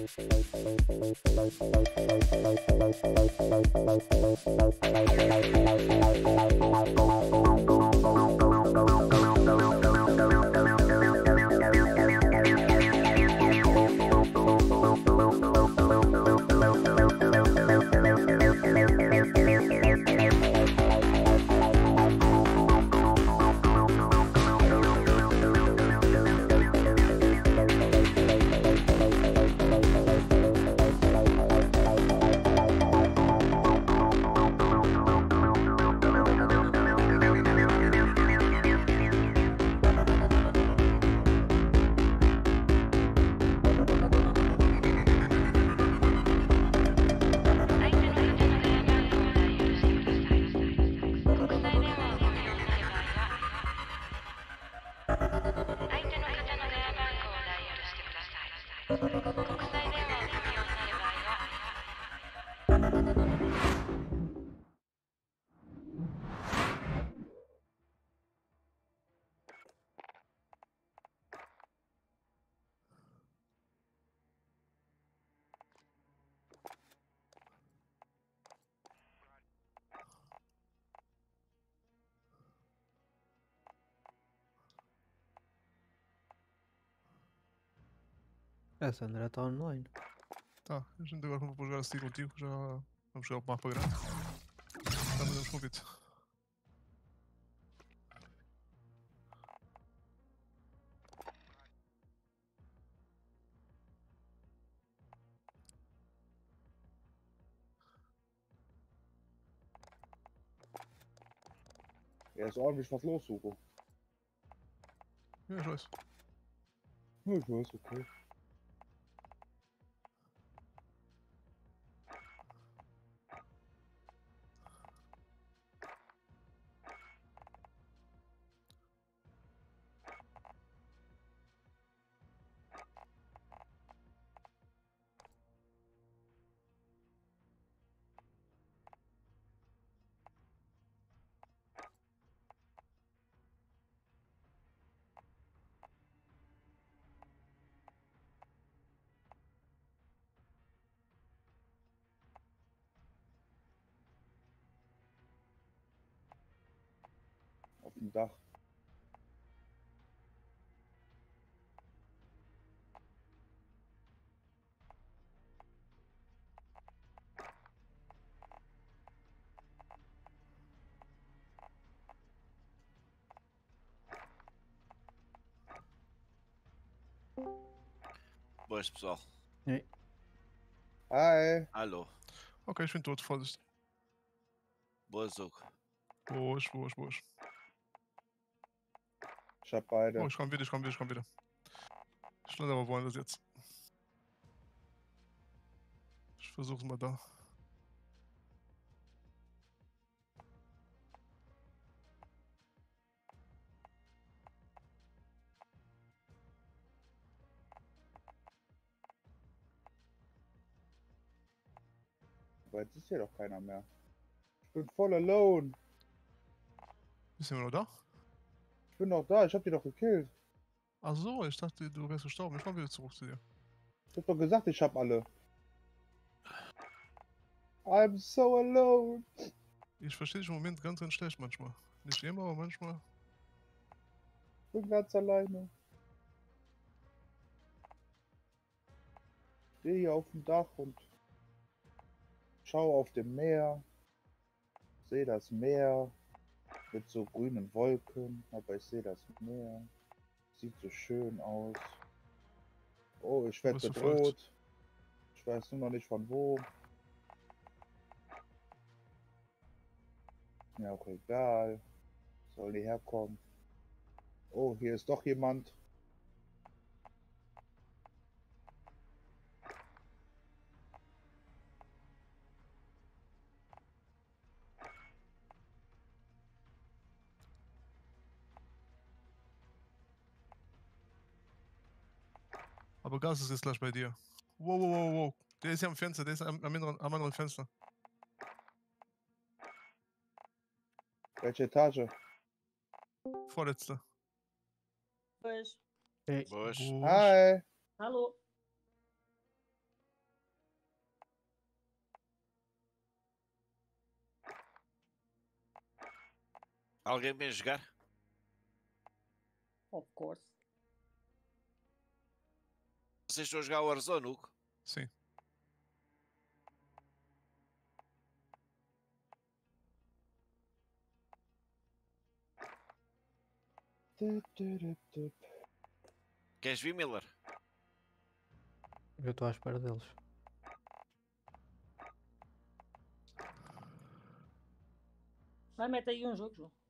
Essa André está online. Tá, a gente agora quando vou jogar assim contigo, já vamos jogar o mapa grande. Já mandamos convite. Er ist ordentlich was los, Suko. Ja, ich weiß. Ja, ich weiß, okay. Auf dem Dach. Boas pessoal. Ei. Hi. Alô. Okay, ich bin tot, Vorsicht. Boas, Hugo. Boas, boas, boas. Ich hab beide. Oh, ich komm wieder, ich komm wieder, ich komm wieder. Ich lande aber woanders jetzt. Ich versuch's mal da. Aber jetzt ist hier doch keiner mehr. Ich bin voll alone. Bist du immer noch da? Ich bin doch da, ich hab die doch gekillt. Ach so, ich dachte, du wärst gestorben. Ich komm wieder zurück zu dir. Ich hab doch gesagt, ich hab alle. I'm so alone. Ich verstehe dich im Moment ganz, ganz schlecht manchmal. Nicht immer, aber manchmal. Ich bin ganz alleine. Ich stehe hier auf dem Dach und schaue auf dem Meer. Sehe das Meer mit so grünen Wolken, aber ich sehe das Meer. Sieht so schön aus. Oh, ich werde Wirst verfolgt. bedroht. Ich weiß nur noch nicht von wo. Mir auch egal. Soll die herkommen. Oh, hier ist doch jemand. Aber Gas ist jetzt gleich bei dir. Wow, wow, wow, wow. Der ist hier am Fenster, der ist am anderen Fenster. Welche Etage? Vorletzte. Boas. Ei. Boas. Boas. Hi. Alô? Alguém vem jogar? Of course. Vocês estão a jogar Warzone, Hugo? Sim. Queres vir, Miller? Eu estou à espera deles. Vai, mete aí um jogo, João.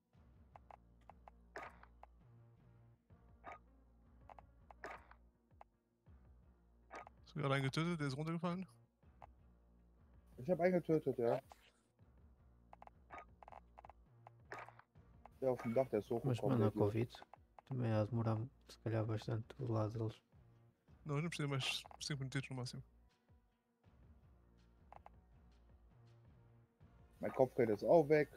Hast du gerade einen getötet? Der ist runtergefallen? Ich habe einen getötet, ja. Der auf dem Dach, der ist Mas hochgekommen. manda der Idiot. Covid. Também há de demorar se calhar bastante do lado deles. Não, a gente precisa mais 5 minutos no máximo. Mein Kopfgeld ist auch weg.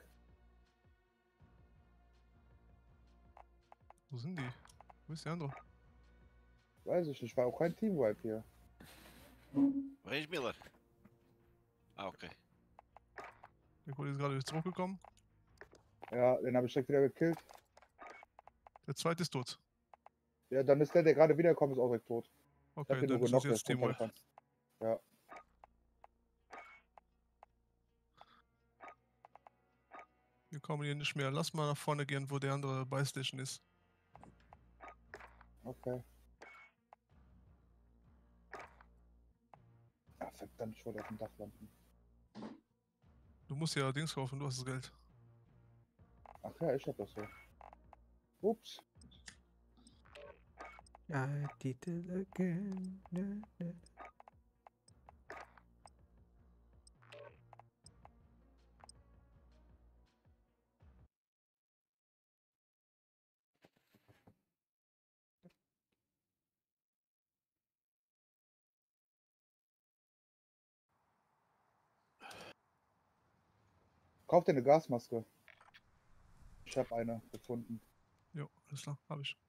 Wo sind die? Wo ist der andere? Weiß ich nicht, war auch kein Teamwipe hier. Vens, Miller? Ah, ok. Der Kollege ist gerade wieder zurückgekommen. Ja, den habe ich direkt wieder gekillt. Der zweite ist tot. Ja, dann ist der gerade wiederkommt, ist auch direkt tot. Ich hab Okay, den nur dann ist genockt, das jetzt der ist Teamwipe. runtergefallen. Ja. Wir kommen hier nicht mehr. Lass mal nach vorne gehen, wo der andere Buy-Station ist. Okay. Ah, verdammt, ich wollte auf dem Dach landen. Du musst ja Dings kaufen, du hast das Geld. Ach ja, ich hab das so. Ups. I did it again. Na, na. Kauf dir eine Gasmaske. Ich habe eine gefunden. Jo, alles klar, hab ich.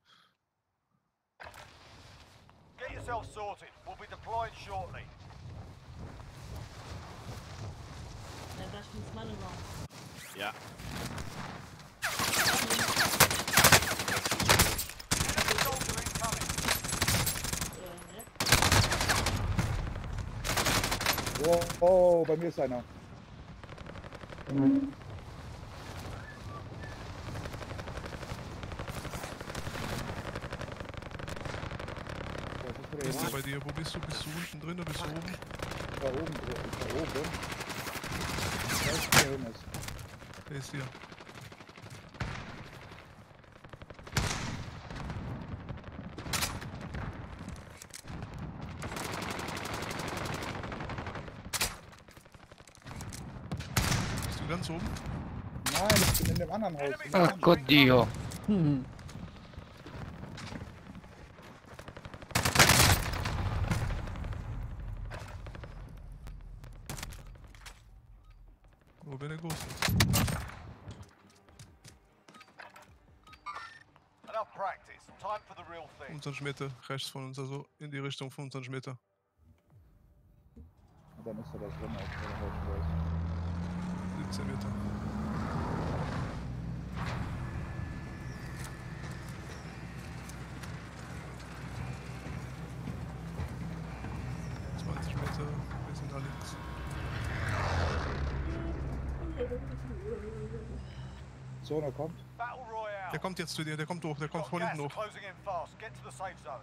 Get yourself sorted. We'll be deploying shortly. Ja, da ist Mann Raum. Ja. Enemy soldier incoming. Ja. Oh, bei mir ist einer. Was ist Wo ist der wieder bei dir? Wo bist du? Bist du unten drin oder bist du oben? da oben? Da oben. Ich weiß nicht, wer hin ist. Der ist hier. Bist du ganz oben? Nein, ich bin in dem anderen Haus. Enemy Ah, soldier God Dio. incoming. Wo bin der Ghost? Enough practice. Time for the real thing. 25 Meter rechts von uns, also in die Richtung 25 Meter. Und dann ist er da drin, als der Haus ist. 17 Meter. Meter, wir sind da links. Zone kommt. Battle Royale. Der kommt jetzt zu dir, der kommt hoch, der kommt Got von gas hinten hoch. closing in fast. Get to the safe zone.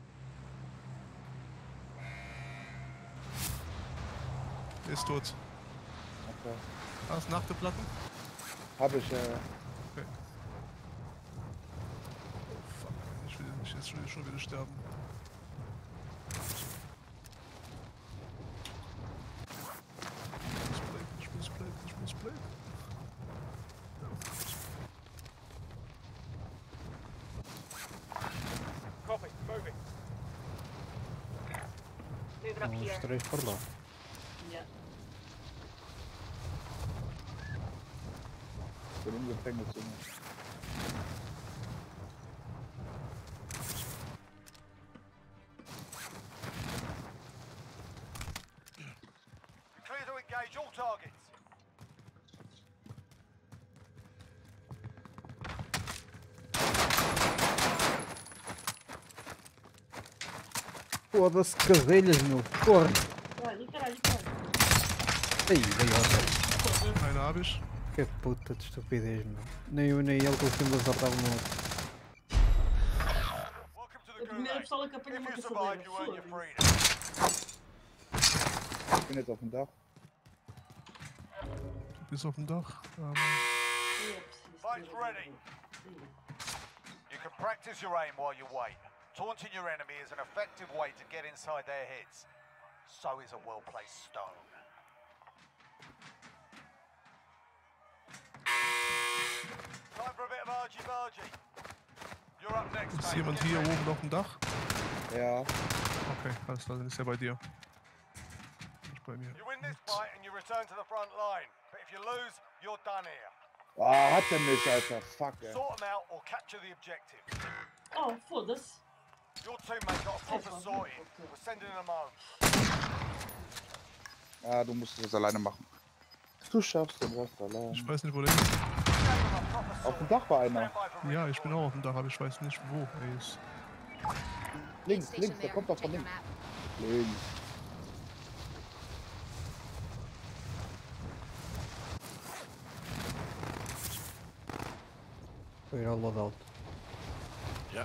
Der ist tot. Okay. Hast du Nachteplatten? Hab ich, Okay. Oh fuck, ich will nicht jetzt schon wieder sterben. Ich muss bleiben. Ja. Copy. Moving. Moving up Uns here. 3 por lá. Ja. bin im Gefängnis, Junge. Clear to engage all targets. Foda-se, caselhas, meu. Porra. Caralho, caralho, caralho. Aí, veio outra. Foda-se. Eine habe ich. Que puta de estupidez, meu. Nem eu nem ele conseguimos acertar um no outro. Welcome to A the primeira Gulag. pistola que apanha If uma you survive, caçadeira. you earn your Foda-se. freedom. Ich bin jetzt auf dem Dach. Du bist auf dem Dach. É preciso Fight's ter ready. Ih, You can practice your aim while you wait. Taunting your enemy is an effective way to get inside their heads. So is a well-placed stone. Time for a bit of argy-bargy. You're up next, Ist mate. jemand Get hier ready. oben auf dem Dach? Ja. Okay, alles klar, dann ist er bei dir. Nicht bei mir. You win this fight and you return to the front line. But if you lose, you're done here. Ah, hat er mich, Alter. Fuck, ey. Sort them out or capture the objective. Oh, foda-se. Your teammate got a proper sorting. We're sending them home. Ja, du musst das alleine machen. Du schaffst den Rest allein. Ich weiß nicht, wo der ist. Gave them a proper Auf dem sorting. Dach war einer. Stand by for Ja, ich bin redeployment. auch auf dem Dach, aber ich weiß nicht, wo er ist. Links, links, der kommt doch von links. Links. Vou ir ao loadout. Ja.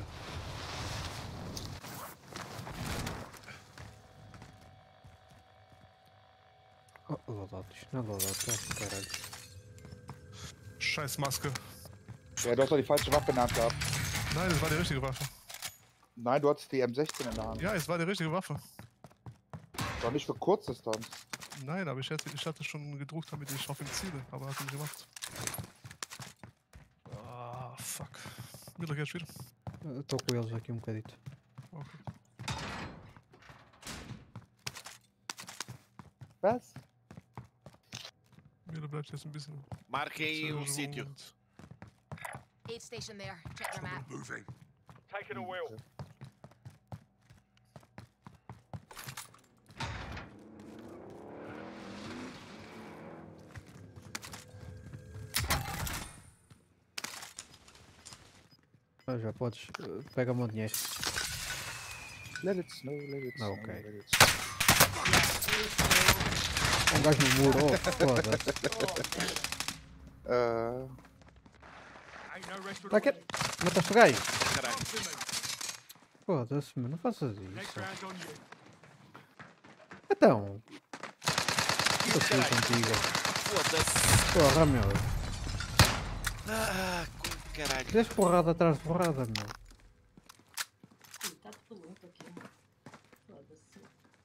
Oh, loadout. Isto não é loadout, é caralho. Scheiß Maske. Ja, du hast doch die falsche Waffe in der Hand gehabt. Nein, es war die richtige Waffe. Nein, du hattest die M16 in der Hand. Ja, es war die richtige Waffe. Doch nicht für Kurzdistanz. Nein, aber ich hatte schon gedruckt, damit ich auf ihn ziele, aber hat er nicht gemacht. Ah, fuck. Miller, queres vir? Estou com eles aqui um bocadito. Ok. Was? Miller bleibt jetzt ein bisschen. Marquem aí um zurück sítio. und- Aid station there. Check your map. Taking a wheel. Ah, já podes. Pega o meu dinheiro. Let it snow, let it snow, Okay. let it snow. Um gajo no muro, oh, foda-se. Está aqui. Mataste o gajo? Caralho. Foda-se, meu, não faças isso. Então. Estou Caralho. contigo. Foda-se. Porra, meu. Ah, com caralho. Deste porrada atrás de porrada, meu. Está tudo limpo aqui. Foda-se.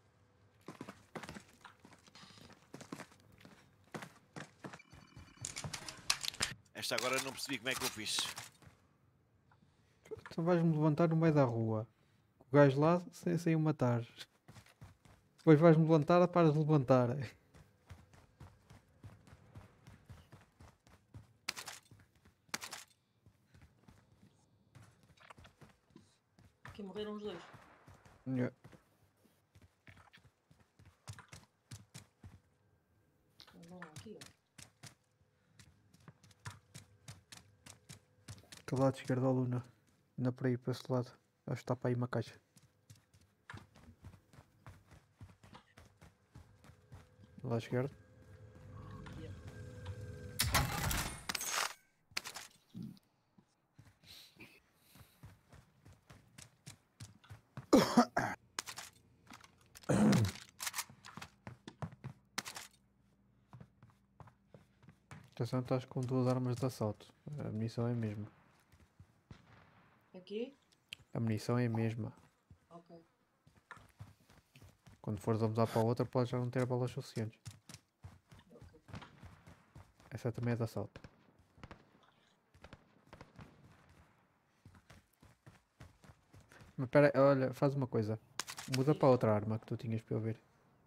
Esta agora não percebi como é que eu fiz. Tu vais-me levantar no meio da rua. O gajo lá sem o matar. Depois vais-me levantar, paras de levantar. Aqui morreram os dois. Yeah. Vão lá, aqui, ó. Do lado esquerdo, a Luna. Anda para aí, para esse lado. Acho que está para aí uma caixa. Do lado esquerdo. Atenção, estás com duas armas de assalto. A munição é a mesma. Aqui? A munição é a mesma. Ok. Quando fores a mudar para a outra, podes já não ter balas suficientes. Ok. Essa também é de assalto. Mas espera, olha, faz uma coisa. Muda para a outra arma que tu tinhas para eu ver.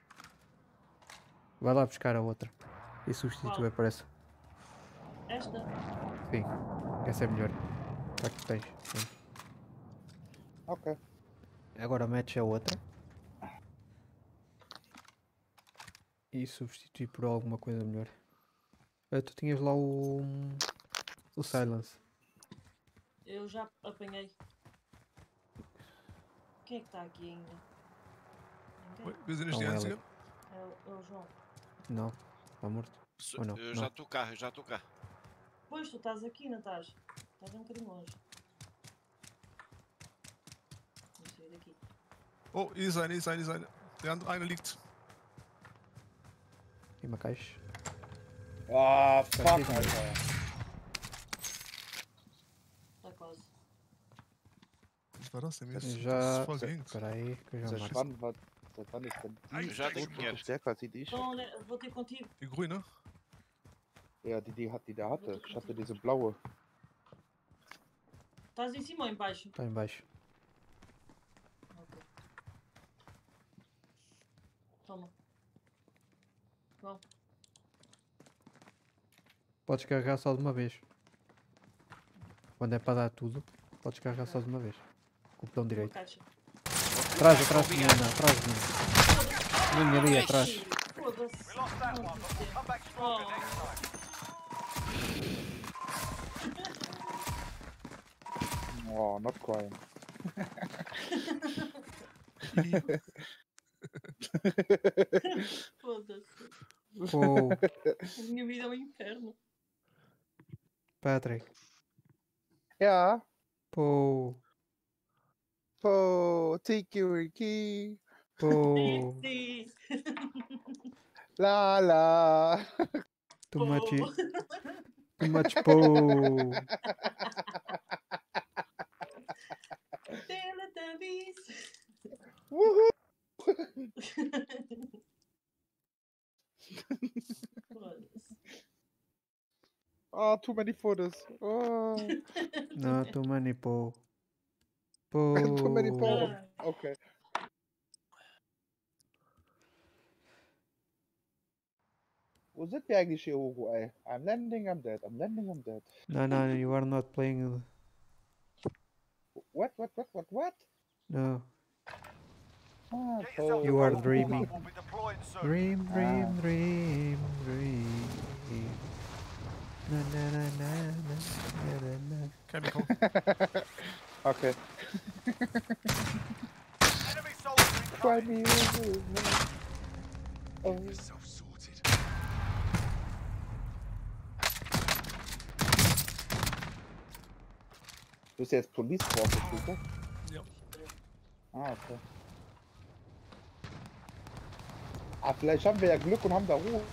Vai lá buscar a outra. E substitui por essa. Esta? Sim, essa é melhor. Já que tens. Sim. Okay. Agora metes a outra. E substitui por alguma coisa melhor. Tu tinhas lá o Silence. Eu já apanhei. Quem é que está aqui ainda? Ninguém. Oi, wir sind nicht die Oh, well. Einzigen. É o João. Não, está morto. Ou não? Eu Não. já estou cá, eu já estou cá. Pois, tu estás aqui, não estás? Estás um bocadinho longe. Vamos sair daqui. Oh, hier ist eine, hier ist eine, hier ist eine. Der andere eine liegt. E uma caixa. Ah, fuck, Tá aqui, tá. Alter. Está quase. Was war das denn? Mir ist, das Já. ist voll gegen. Espera aí que eu já Seit marco. wann ist denn Ai, die já tenho Schrot dinheiro. stärker als die ich? Então, né, vou ter contigo. Die grüne? Ja, die der hatte. Ich hatte diese blaue. Estás em cima ou em baixo? Está em baixo. Ok. Toma. Bom, Podes carregar só de uma vez. Quando é para dar tudo, podes carregar só de uma vez. Com o botão uma direito. caixa. Atrás de mim, Ana, atrás de mim. Linha ali atrás. Foda-se. We lost that one, but we'll come back stronger next time. Oh, not crying. Foda-se. Pô, A minha vida é um inferno. Patrick. Ja, Pô, oh, Tiki Key. pô. Sim. La la. Too much, Pô. too much pô. Teletubbies. Woohoo. Foda-se. Oh, too many photos. Oh, Não, too many pô. Pô. too many photos. Ah, Okay. Wo sind wir eigentlich hier, Hugo, ey? I'm landing, I'm dead. I'm landing, I'm dead. No, no, you are not playing. What? No. Ah, Get yourself oh. You are a warm-up, dreaming. We'll be deploying soon. Dream, dream, Ah. dream, dream. Na na na na na na na na. Chemical. Okay. Enemy soldier Try incoming. me, Hugo. Oh. Du bist jetzt Police Force, Hugo? Ja. Ah, okay. Ah, vielleicht haben wir ja Glück und haben da Ruhe.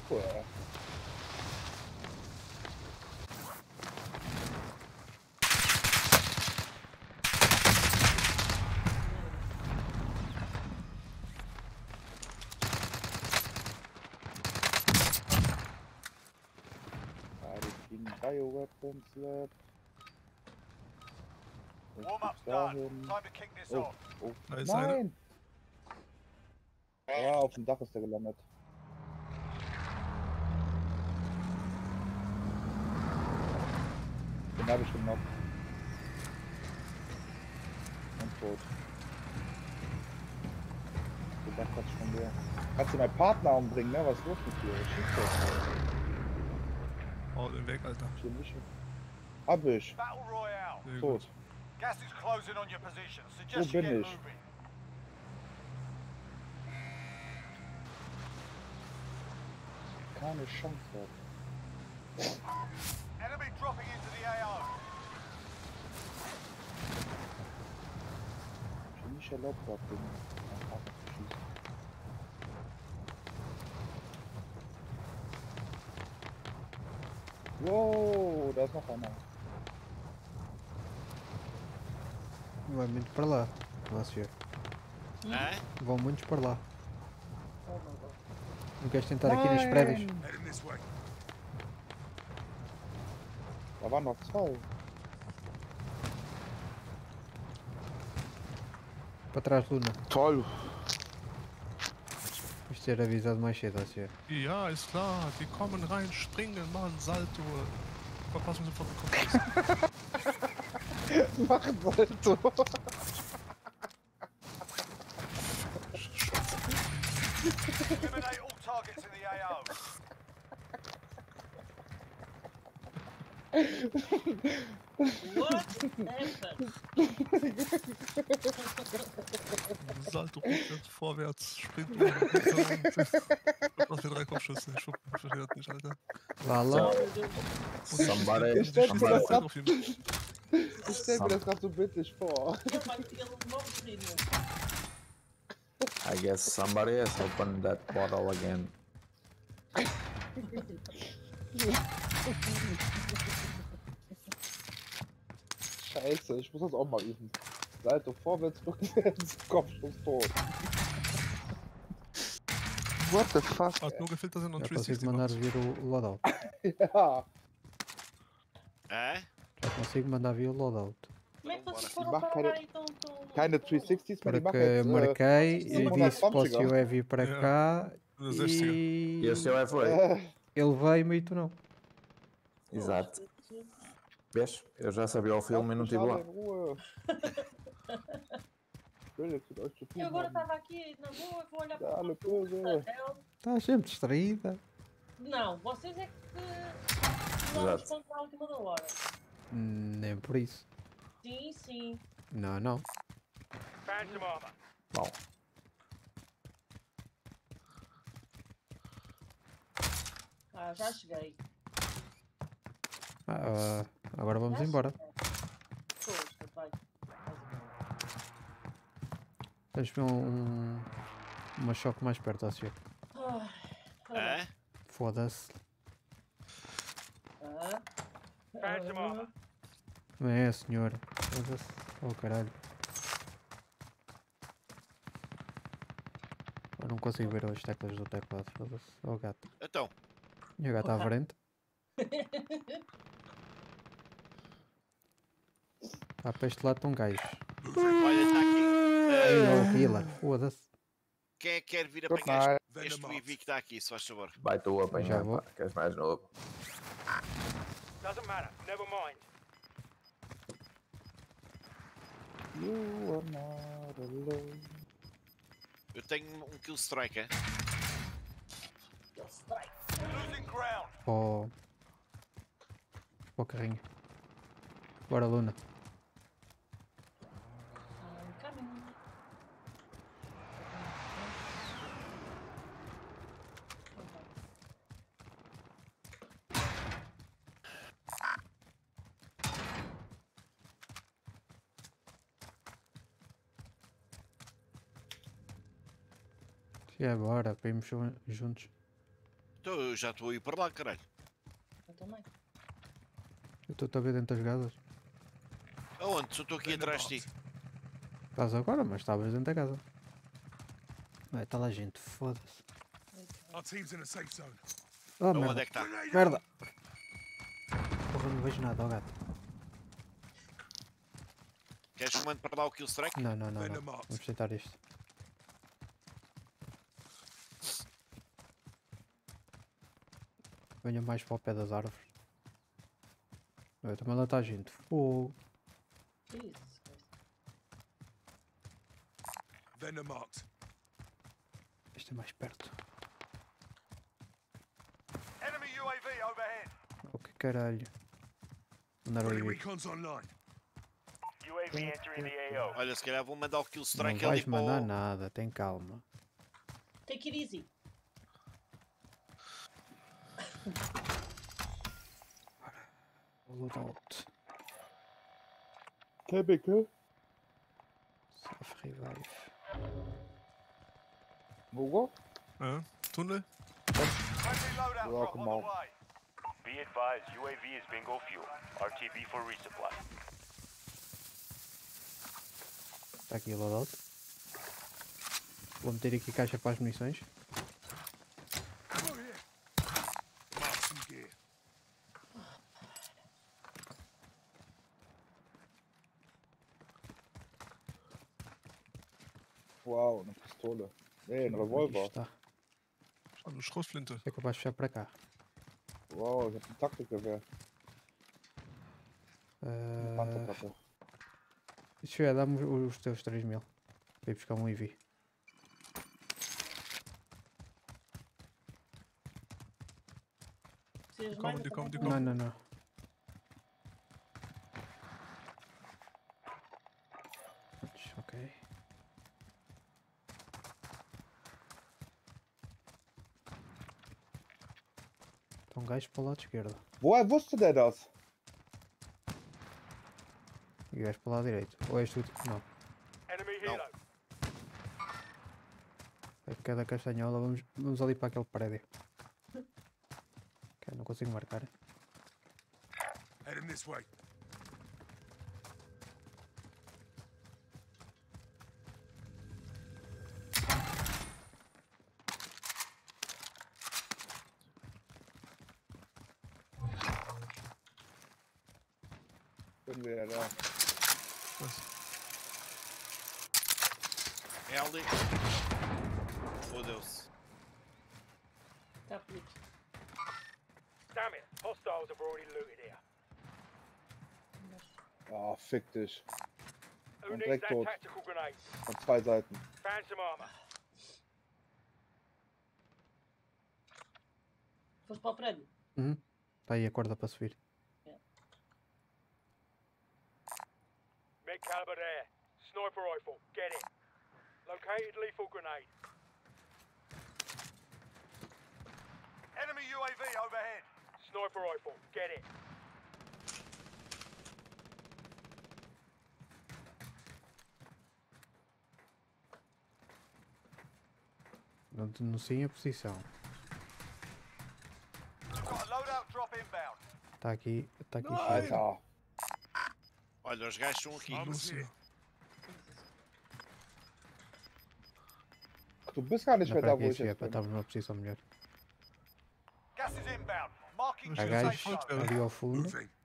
Ah, die kriegen Bioweapons Lab. Das Warm-up's gibt's done. dahin. Time to kick this Oh, off. oh. Da ist einer. Nein! Ja, auf dem Dach ist der gelandet. Den habe ich gemacht. Und tot. Der Dach hat schon leer. Kannst du meinen Partner umbringen, ne? Was ist los mit dir? Was schießt das? Oh, den weg, Alter. Hier nicht. Hab ich. Battle Royale. Sehr Tot. gut. Gas is closing on your position. Wo Suggest you bin get ich? moving. Keine Chance hat. Enemy dropping into the AO. Ich bin nicht erlaubt, gehabt, den Partner zu schießen. Wow, da ist noch einer. Vai muito para lá. Nossa, senhor. Hã? Vão muitos para lá. Oh my god. Não queres tentar aqui nas prédios? Nein! Da waren noch zwei. Para trás, Luna. Toll. Vamos ter avisado mais cedo, ó senhor. Ja, ist klar. Die kommen rein, springen, machen Salto. Verpassen sofort den Kopf. Machen Salto. Eliminate all targets in the AO. What happened? Salto rückwärts, vorwärts, sprinten. Was für 3 Kopfschüsse. Ich verstehe das nicht, Alter. Vá lá. Oh, meu Deus. Und die Ich schießt Somebody, die stell mir ganze das Zeit ab. auf ihn. Ich stell mir das gerade so bildlich vor. Ele morre de rir. I guess somebody has opened that bottle again. Scheiße, ich muss das auch mal üben. Salto vorwärts, rückwärts, Kopfschuss tot. What the fuck? Hat nur gefehlt, dass er noch Já einen consigo 360 mandar macht. vir o loadout. Ja. É? Já consigo mandar vir o loadout. Como é que vocês Vambora. foram Mach parar keine- aí tão... Keine 360s mehr, die machen Porque jetzt marquei e disse para o 720er. senhor é vir para É. cá Oder 60er. e E o seu é foi. ele veio e tu não. Exato. Vês? Eu já sabia o filme e não estive lá. Em Ruhe. Ich will jetzt mit euch zu tun Eu agora haben. estava aqui na boa, vou olhar para Dá, o Lecoso. Estás sempre distraída. Não, vocês é que não Exato. respondem à última da hora. Nem por isso. Sim, sim. Não, não. Bom, Ah, já cheguei. Agora vamos Já embora. cheguei. Pois, vai. Tens de ver uma choque mais perto, ó senhor. Ai, É? Foda-se. ah, Não é, senhor. Foda-se. Oh, caralho. Eu não consigo ver as teclas do teclado. Foda-se. Oh, gato. Então, E o gato à frente. Ah, para este lado estão gajos. olha, está aqui. Ei, oh, healer. Foda-se. Quem é que quer vir Good apanhar night. este EV que está aqui, se faz favor? vai tu apanhar, Já vou. pá, que és mais novo. You are not alone. Eu tenho um kill strike, é? Losing ground. Para o carrinho. Bora, Luna. caminho. E agora, para irmos juntos. Então eu já estou a ir para lá, caralho. Eu também. Eu estou a ver dentro das casas. Aonde? Só estou aqui atrás de ti. Estás agora, mas estavas dentro da casa. Vai, está lá gente, foda-se. Our team's in a safe zone. Oh, Aonde merda. é que está? Merda! Porra, não vejo nada, ó gato. Queres que eu mande para lá o kill strike? Não, não, não, não. Vamos tentar isto. Venha mais para o pé das árvores. Olha, também lá está gente. Fogo. Isso. Vendor marked. Este é mais perto. Enemy UAV overhead. Oh, que caralho. Andar ali. recon's online. UAV entering the AO. Olha, se calhar vou mandar o kill Não strike ali vais para mandar o... nada, tem calma. Take it easy. Loadout. Käbicke? Self revive. Wo? Ja, Tunnel. Friendly loadout Rock drop on 'em the out. way. Be advised, UAV is bingo fuel. RTB for resupply. Está aqui o loadout. Vou meter aqui caixa para as munições. Mark some gear. Uau, eine Pistole. Nee, ein Aqui Revolver. está. Eine Schrotflinte. É capaz de fechar para cá. Wow, ich hab ein Taktikgewehr. Eine Ah, Panzerplatte. Deixa eu ver, dá-me os teus 3000. Para ir buscar um EV. Precisas Calma, mais? calma, Eu calma. Não, não, não. gajo para o lado esquerdo. Woher wusste der das? E o gajo para o lado direito. Ou és tu? Não. Enemy Não. helo. É cada castanhola. Vamos ali para aquele prédio. Ok, não consigo marcar. Heading this way. Bin wieder da. É ali. Fodeu-se. Está feliz. Damn it. Hostiles have already looted here. Ah, fick dich. Who Und needs direkt that tot. tactical grenade? Von 2 Seiten. Found some armor. Foste para o prédio? Está aí a corda para subir. Mid-caliber there. Sniper rifle. Get it. Located lethal grenade. Enemy UAV overhead. Sniper rifle. Get it. Não denunciem a posição. Got a loadout drop inbound. Está aqui cheio. Alter. Olha, os gajos estão aqui. Lúcio. Du bist gar nicht Dá mehr para da, wo aqui ich chegar jetzt para bin. estarmos numa posição melhor. Gas is inbound. Marking Há Há new gajos safe gajos zone. ali ao fundo.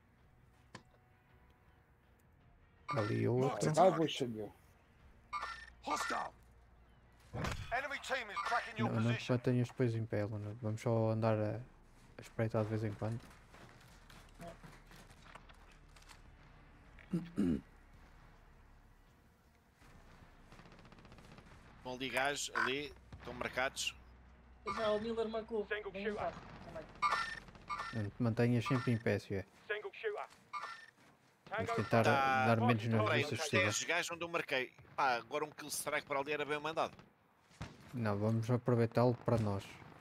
Ali outro. Egal, wo ich hingehe. Hostile. Enemy team is tracking your Não te position. mantenhas depois em pé, Luna. Vamos só andar a espreitar de vez em quando. Estão ali gajos, ali. Estão marcados. Já o Miller marcou. Single Bem shooter. embaixo também. Não te mantenhas sempre em pé, se é. Single shooter. Vamos Tango tentar Tá. dar menos nas Ora, vistas os possível. 10 gajos onde eu marquei. Pá, agora um kill strike para ali era bem mandado. Não, vamos aproveitá-lo para nós.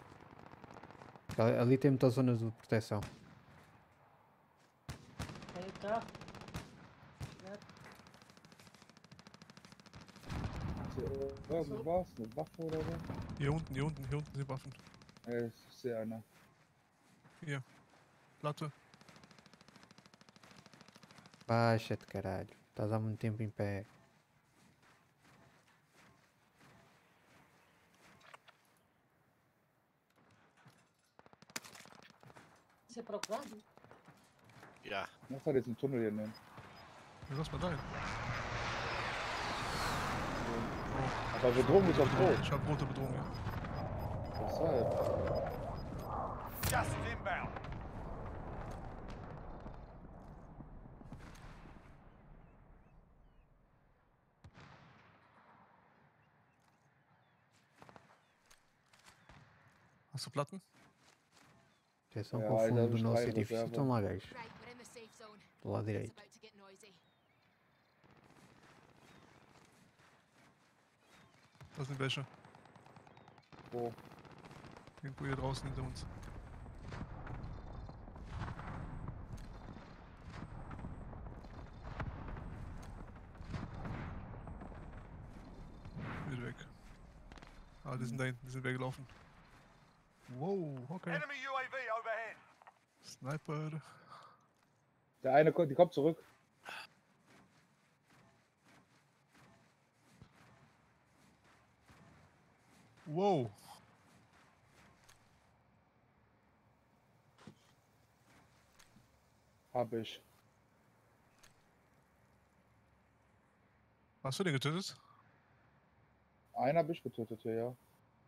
Ali tem muita zona de proteção. Tem o carro. Chegar. Irgendwas? Eine Waffe oder so? Hier unten sind Waffen. Ich sehe eine. Hier. Platte. Baixa-te, caralho. Estás há muito tempo em pé. Isso é procurado? Já. Was hat jetzt einen Tunnel hier nehmen? Lass mal da hin. Aber Bedrohung ist auf Rot. Ich hab rote Bedrohung, ja. Deshalb. Gas is inbound. Hast du Platten? Atenção É, com o aí fundo deve do nosso estar em edifício. reserva. Estão lá, gajos. Right, we're in the safe zone. Do lado It's direito. about to get noisy. Das sind welche. Wo? Irgendwo hier draußen hinter uns. Wieder weg. Ah, die sind da hinten, die sind weggelaufen. Wow, okay. Enemy UAV overhead. Sniper. Der eine kommt, die kommt zurück. Wow. Hab ich. Hast du den getötet? Einen hab ich getötet hier, ja.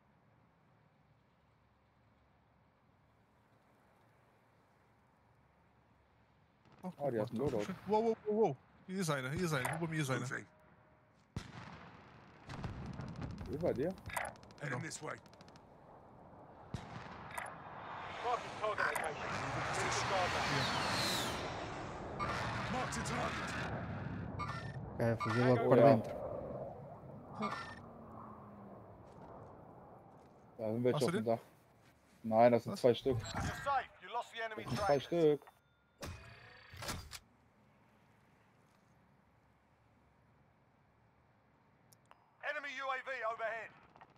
Ach, Ah, die hat einen Loadout. Wow, wow, wow, wow. Hier ist einer, über mir ist einer. Über dir? Genau. this way. Marking target location. Disregard that. Mark the target. Cara, fugiu logo Oh, para ja. dentro. Da sind welche Hast du auf dem den? Dach. Nein, das sind Was? 2 Stück. You're safe. You lost the enemy Das sind 2 trailers. Stück. Enemy UAV overhead.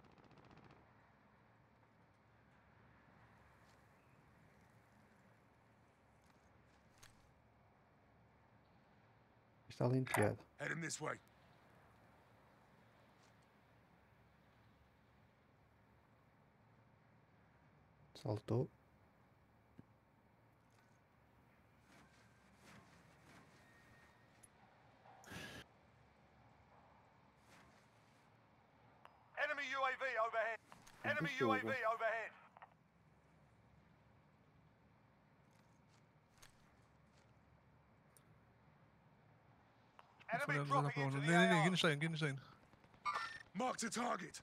Está limpiado. Heading this way. Saltou. Enemy UAV overhead. Enemy bist du, UAV Hugo? overhead. Von Enemy der anderen dropping Seite into nach the vorne. Nee, AO. geh nicht rein, geh nicht rein. Marked a target.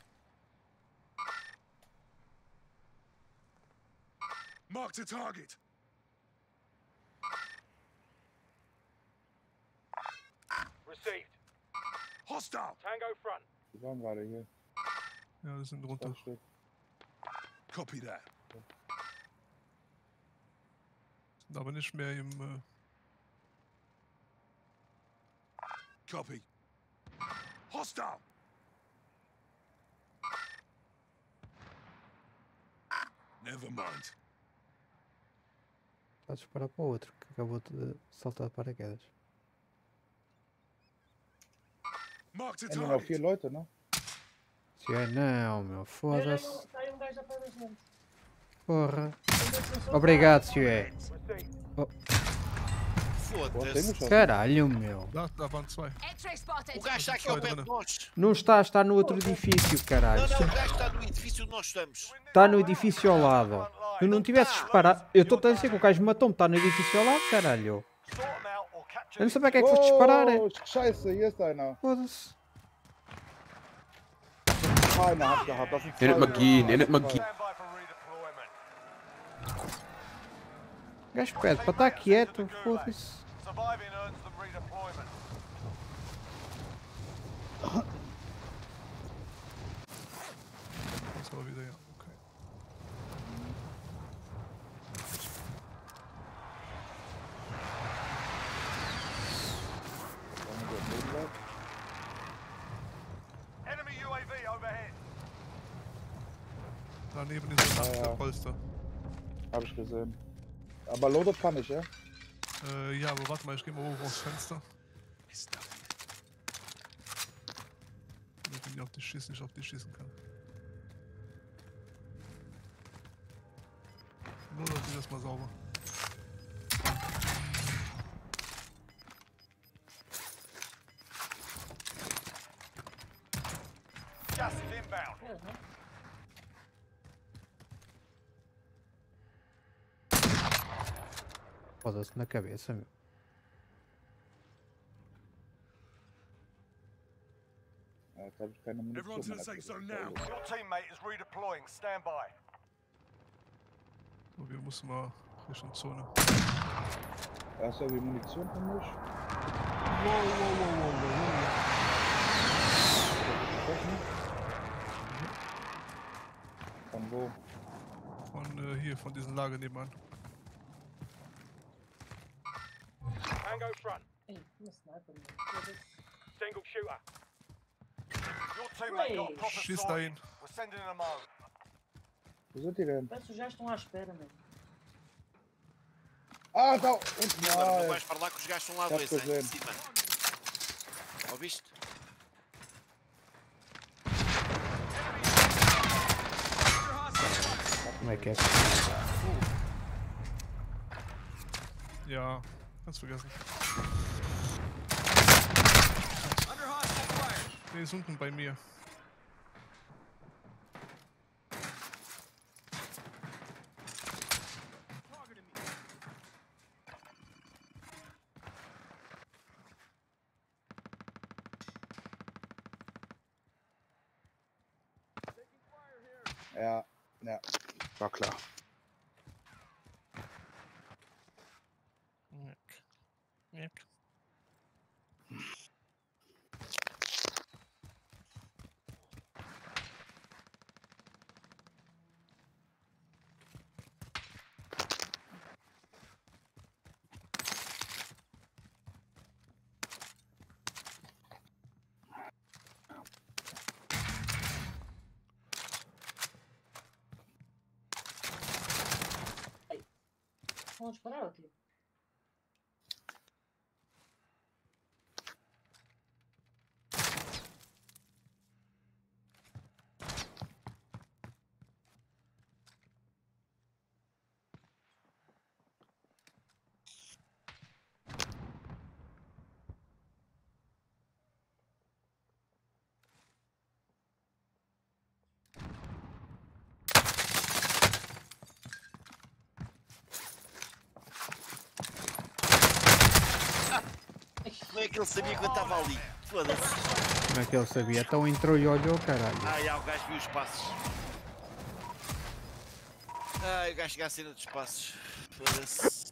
Marked a target. Received. Hostile. Tango front. Die waren gerade hier. Ja, die sind 2 runter. Stück. Copy that. Sind aber nicht mehr im... Copy. Hostile. Never mind. Está a disparar para o outro que acabou de saltar de paraquedas. Marked a Ende noch 4 target. Leute, ne? Se é não, meu. Olha, Foda-se. está aí um gajo a pé da gente. Porra. Ainda sou Obrigado, se é. Received. Wo hast du Foda-se. hingeschossen? Caralho, meu. Da waren 2. X-ray spotted. O gajo está aqui ao pé de nós. Não está no outro edifício, caralho. Não, não, o gajo está no edifício onde nós estamos. Está no edifício ao lado. Se eu não tivesse disparado. Eu estou a dizer que o gajo matou-me. Está no edifício ao lado, caralho. Sort 'em out or capture Eu não the sei para que é que foste disparar. Oh, scheiße, hier ist einer. Foda-se. Keiner hat gehabt. Das sind Nennt 2 McGee, nennt McGee. Stand by for redeployment. O gajo pede para estar quieto. Foda-se. Surviving earns them redeployment. Das war wieder, ja. Okay. Enemy UAV overhead. Daneben ist ein Ja, ja. Polster. Hab ich gesehen. Aber loaded kann ich, ja? Ja, aber warte mal, ich geh mal hoch aufs Fenster. Damit ich nicht auf dich schießen kann. Nur dass ich das mal sauber. Gas is inbound. É, né? Foda-se na cabeça, meu. Ja, jetzt habe ich keine Munition Everyone to mehr. the safe zone dafür. now. Your teammate is redeploying. Stand by. So, wir müssen mal Richtung Zone. Da ist irgendwie Munition für mich. Geschossen. Von wo? Von hier, von diesem Lager nebenan. Tango front. Ei, uma sniper, meu. Foda-se. Single shooter. Your teammate got a proper Schieß dahin. sighting. We're sending them home. Wo sind die denn? Parece que já estão à espera, meu. Ah, da unten. Agora não Ah, vais para lá que os gajos estão lá Já dois, hein, estou em cima. Ouviste? Como é que é? Ja, kannst vergessen. Der ist unten bei mir. ja, ja. War klar. Estão a disparar aqui. Como é que ele sabia que eu estava ali? Foda-se. Como é que ele sabia? Então entrou e olhou, caralho. Ai, o gajo viu os passos. Ai, o gajo chega à cena dos passos. Foda-se.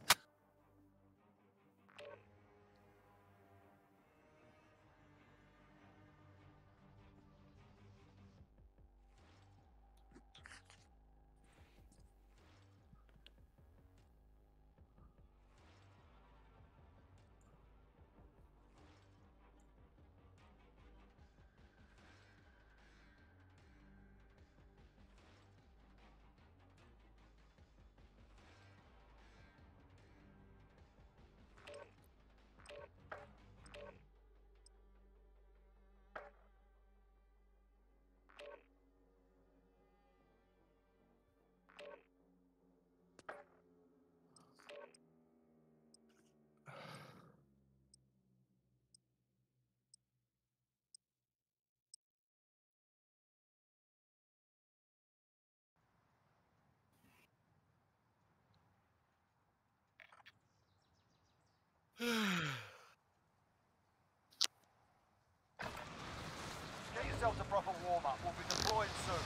Get yourself a proper warm-up. We'll be deploying soon.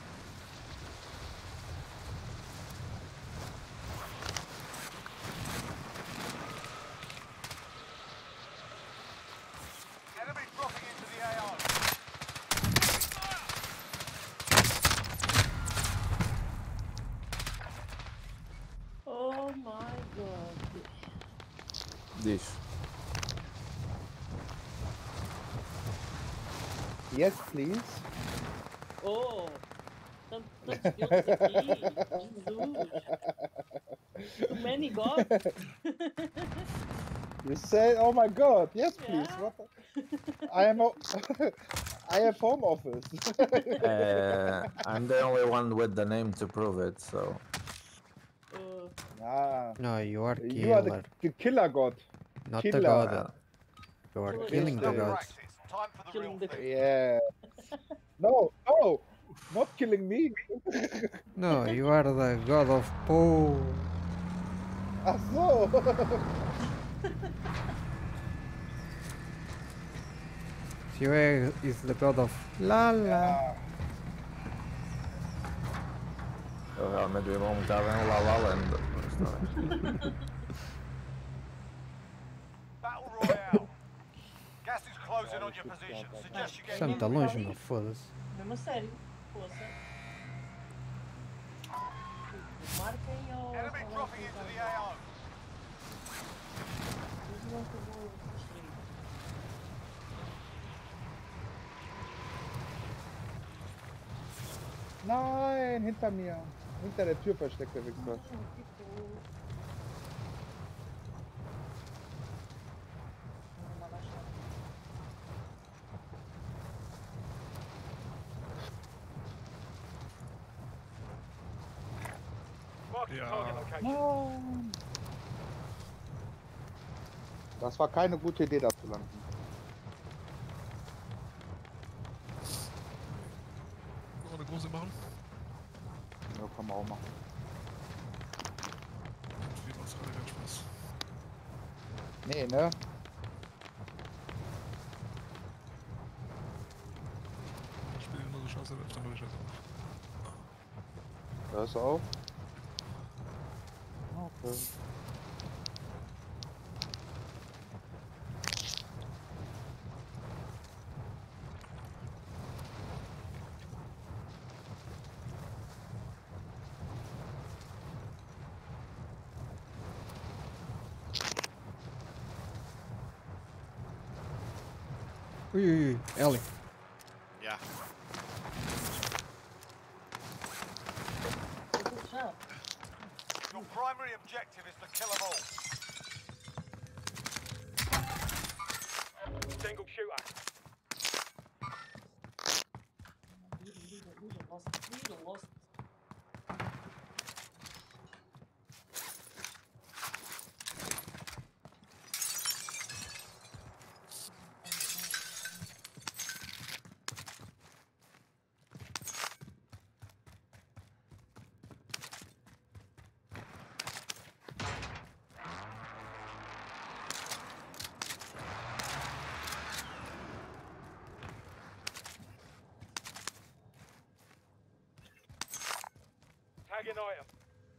Enemy dropping into the AO. Oh my god. Diz. Yes, please. Oh! Tantos deuses aqui. Jesus. Too many gods. You said, oh my god, yes, please. Yeah. What the... I am. I have home office. I'm the only one with the name to prove it, so. Ah, No, you are you are killer. the killer god. Not the killer. god. You are Killer killing the is gods. Practice. Time for the real Killing the thing. Yeah. No, no, not killing me. No, you are the god of Poe. Ach so. Sue is the god of La La. Eu realmente vi-me um bocado em La La Land. mas está bem. Battle Royale. Gas is closing on your position. Suggest you get Está muito longe, meu, foda-se. Mesmo a sério. Poça. Marquem ou... enemy dropping into the AO. Não que eu vou destruir. Nein, hinter mir. Hinter der Tür versteckt der Wichser. Ja, Nein. Das war keine gute Idee, da zu landen. wollen wir eine große machen? Ja, kann man auch machen. Wie macht's gerade keinen Spaß. Nee, ne? Ich spiele immer so scheiße, dann höre ich halt auf. Hörst du auf? Okay. Ui, ui, ui, Ellie. Já. Your primary objective is to kill them all. Single shooter. Leader lost. Tagging item.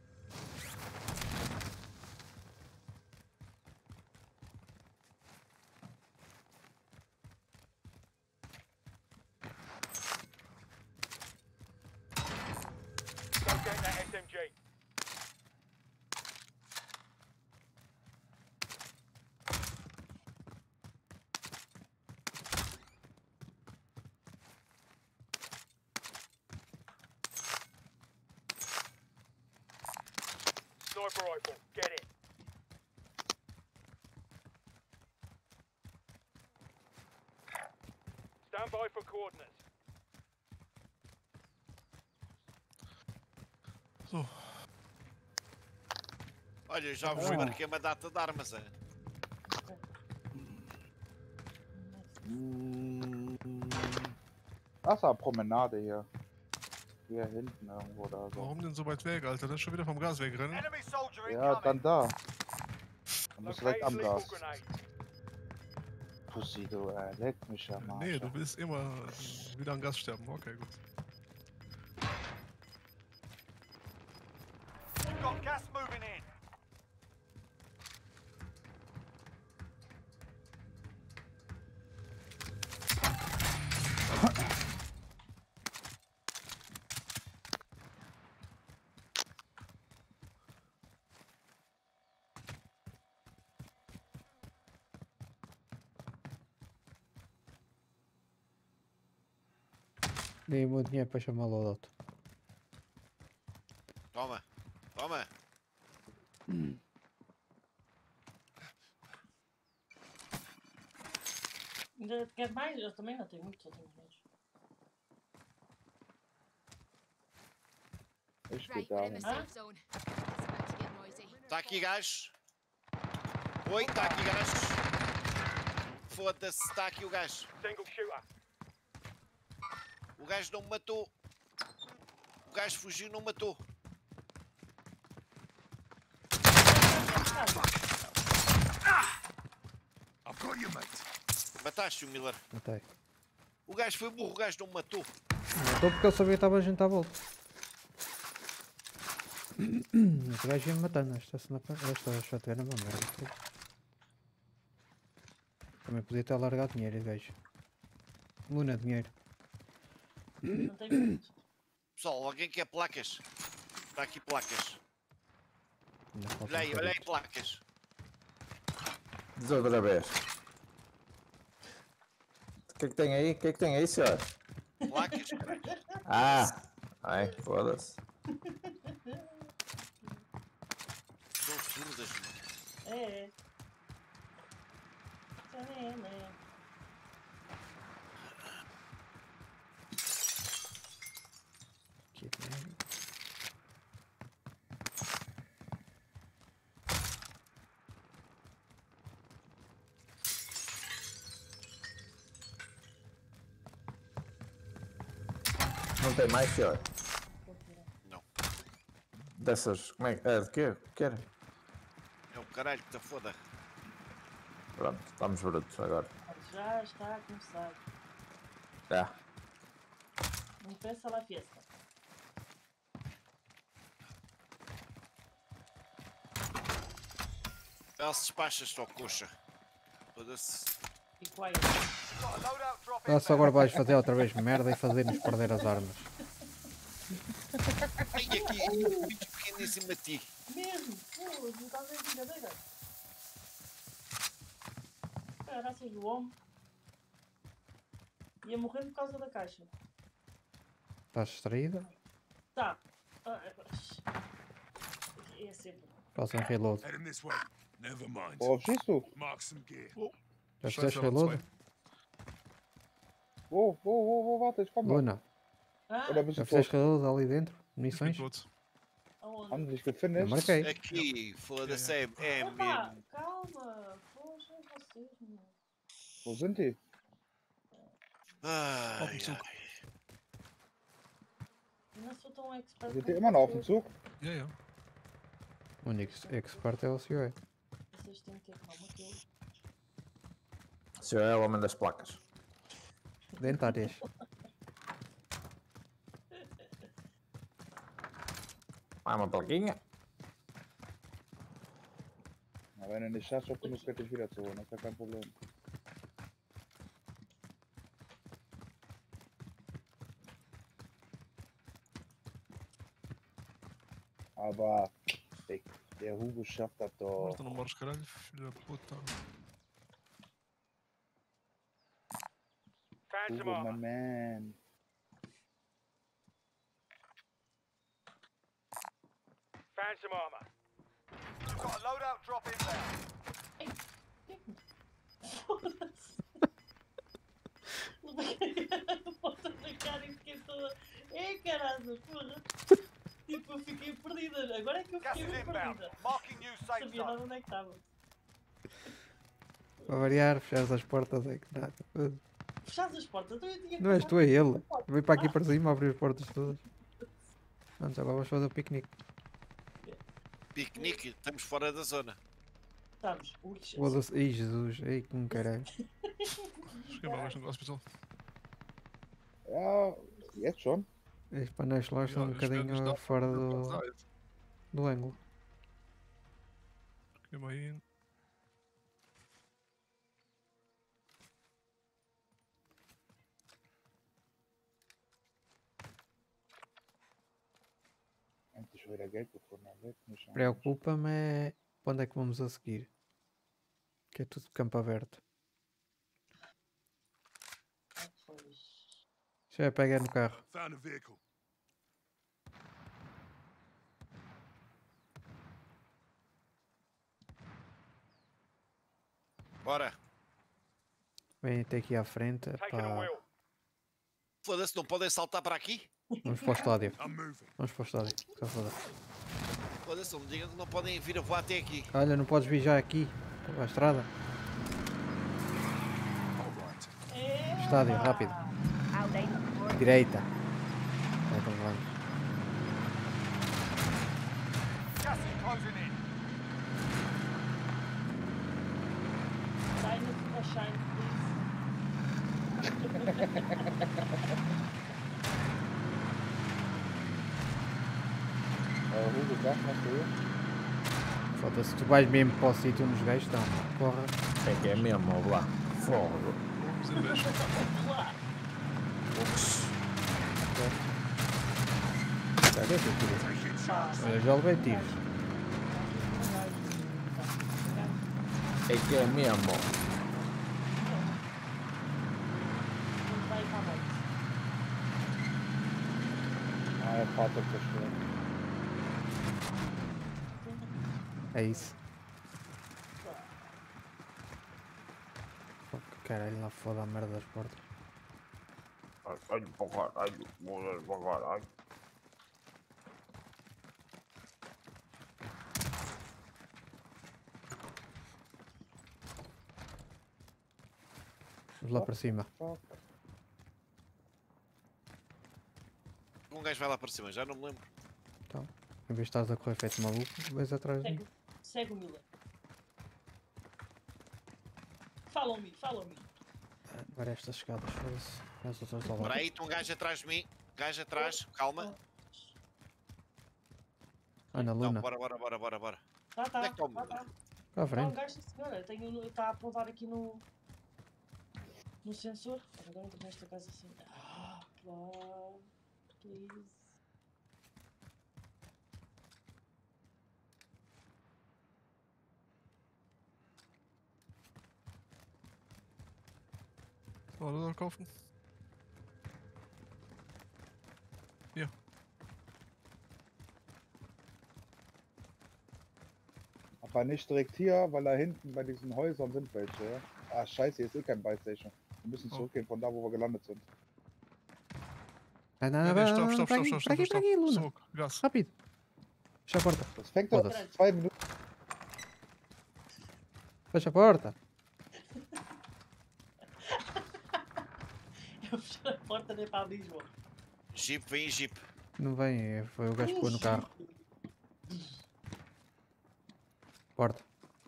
Go get that SMG. Sniper rifle, get it. Stand by for coordinates. So, Olha, já vos marquei uma data de armas. Das ist eine Promenade hier. Hier hinten irgendwo oder so. warum denn so weit weg, Alter? Das ist schon wieder vom Gas wegrennen. Enemy soldier Ja, incoming. dann da. Du musst direkt Located am lethal Gas. grenade. Pussy, du, leck mich am Arsch. Nee, du willst immer wieder an Gas sterben. Okay, gut. You've got gas moving in. Dei o meu dinheiro para chamar o loadout. Toma, toma. Ainda quer mais? Eu também não tenho muito, só tenho mais. Ich geh Right, we're in dahin. the safe zone. It's about to get noisy. Está aqui gajo. Oi, está aqui gajo. Foda-se, está aqui o gajo. Single shooter. O gajo não me matou. O gajo fugiu e não me matou. Mataste o Miller. Matei. O gajo foi burro, o gajo não me matou. Matou porque ele sabia que estava a gente à volta. Mas o gajo ia-me matando. Esta shotgun é uma merda. Também podia ter largado dinheiro, gajo. Luna, dinheiro. Não tenho muito. Pessoal, alguém quer placas? Está aqui placas. Ainda falta Olha aí, um olha aí bocadito. placas. Diz outra vez. O que é que tem aí? O que é que tem aí, senhor? Placas, caralho. Ah! Ai, foda-se. São surdas, mano. É. É, né? Aqui, né? Não tem mais, senhor? Não. Dessas. Como é que. É de quê? O que era? É o caralho que te foda. Pronto, estamos brutos agora. Já está a começar. Já. Empieza la fiesta. Ela se despacha só coxa. Foda-se. E quiet. Got a loadout drop Lá in. só agora vais fazer outra vez merda e fazer-nos perder as armas. Ai, aqui, um bicho pequeno em cima de ti. Mesmo? Pô, não estás em brincadeira. Caraças do homem. Ia morrer por causa da caixa. Estás distraída? Tá. É sempre. Façam reload. Heading this way. Never mind. Boah, schießt du? Mark some gear. Já Scheiße, fizeste aber reload? zwei. Wo, warte, ich komm mal. Luna, Ah, Oder bist já du tot? fizeste reload ali dentro? Ich bin Munições? tot. aonde? Haben sie dich Eu gefinished? marquei. Aqui, foda-se, é Epá, mesmo. calma. Poxa, vocês, meu. Wo sind die? Ai, dem Zug. ai. Eu não sou tão expert. Sind die como immer noch auf dem vocês. Zug? Ja, ja. O único expert é o senhor. Vocês têm que ter calma que eu. O senhor é o homem das placas. Dentárias. Ah, uma plaquinha. Na, wenn du nicht schaffst, auf genug dich wieder zu holen, das ist ja kein Problem. Aber der Hugo schafft das doch. Marta, não mores, caralho, filho da puta. Found some Hugo, my armor. man. Found some armor. You've got a loadout drop in there. Foda-se. Bota na cara e fiquei toda. Caralho, porra. Tipo, eu fiquei perdida. Agora é que eu Gas fiquei is mesmo inbound. perdida. Marking new Não safe sabia nada zone. onde é que estava. Para variar, fechares as portas é que nada. Fechaste as portas, então eu tinha que. Não és tu, é ele. Veio para aqui Ah. para cima, abriu as portas todas. Antes agora vamos fazer o piquenique. Piquenique, estamos fora da zona. Estamos. Ui, Jesus. Foda-se. Ai Jesus, ai com caralho. Cheguei mal gleich no Hospital. Ja, jetzt schon. Os painéis solares estão um ich werde nicht bocadinho da- fora da do, jetzt. do ângulo. Geh mal hin. Endlich wieder Geld gefunden. Leck mich am Arsch. Preocupa-me é para onde é que vamos a seguir. Que é tudo campo aberto. Ah, pois. Já é pegar no carro. Found a vehicle. Bora. Vem até aqui à frente. Taking a Pá. wheel. Foda-se, não podem saltar para aqui? Vamos para o estádio. I'm moving. Vamos para o estádio. Só foda. Foda-se, não me digam que não podem vir a voar até aqui. Olha, não podes vir já aqui. Para a estrada. Estádio, rápido. Direita. Então vamos. Gas is closing in. Sai no shine, Hugo, sag mal du. Foda-se, tu vais mesmo para o sítio onde os gajos estão. Porra. É que é mesmo, ó lá. Fogo. Vamos in Bash. Pega esse tiro. Olha, já levei tiros. É que é mesmo. Não vai para a morte. Ah, der Fahrzeug zerstört. É isso. Oh, que caralho, lá foda a merda das portas. Ai, para caralho. Para caralho. Vamos lá para cima. Fuck. Um gajo vai lá para cima, já não me lembro. Então, em vez de estás a correr feito maluco, vais atrás de mim. Segue o Miller. Follow me, follow me. Agora estas escadas, foda-se. As outras ao Espera lado. aí, tem um gajo atrás de mim. Gajo atrás, calma. Ana Não, Luna, bora, bora, bora, bora, bora. Tá, Onde é tá, que está o tá, Miller? tá. cá à Tá um frente. gajo, sim, senhora. Está a apontar aqui no sensor. Agora entro nesta casa assim. Ah, pá, please. Oder kaufen. Hier. Aber nicht direkt hier, weil da hinten bei diesen Häusern sind welche, ja? Ah, scheiße, hier ist eh kein Buy Station. Wir müssen zurückgehen von da, wo wir gelandet sind. Não, Nee, não, nee, não, stopp, não, stopp, para stopp, aqui, stopp, para aqui, stopp, para aqui, stopp. Luna. Zurück, Gas. Rápido. Fecha a porta. Das fängt doch Foda-se. 2 Minuten. Fecha a porta. Eu fechei a porta nem para abrir, João. Jeep, vem em Jeep. Não vem, foi o gajo que pôs no carro. Porta.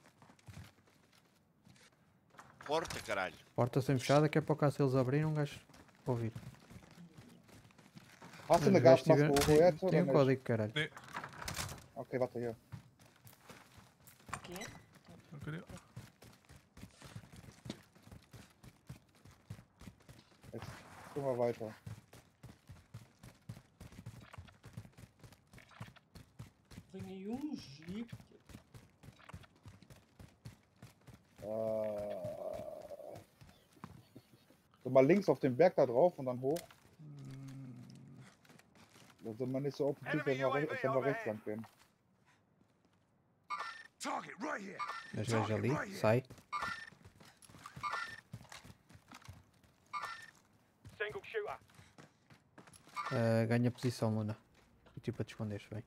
Porta, caralho. Porta sem fechada, que é para o caso se eles abrirem, um gajo ouvir. Hast du eine Os gajos Gasmaske, tiveram- wo jetzt oder Tem um nicht? código, caralho. Nee, Okay, warte hier. O quê? danke dir. Jetzt gehen wir weiter. Vem aí Jeep. So mal links auf den Berg da drauf und dann hoch. Da sind wir nicht so offensiv, wenn wir rechts lang gehen. Target right here. Os gajos ali, sai. Single shooter. Ganha posição, Luna. E tipo a te esconderes, bem.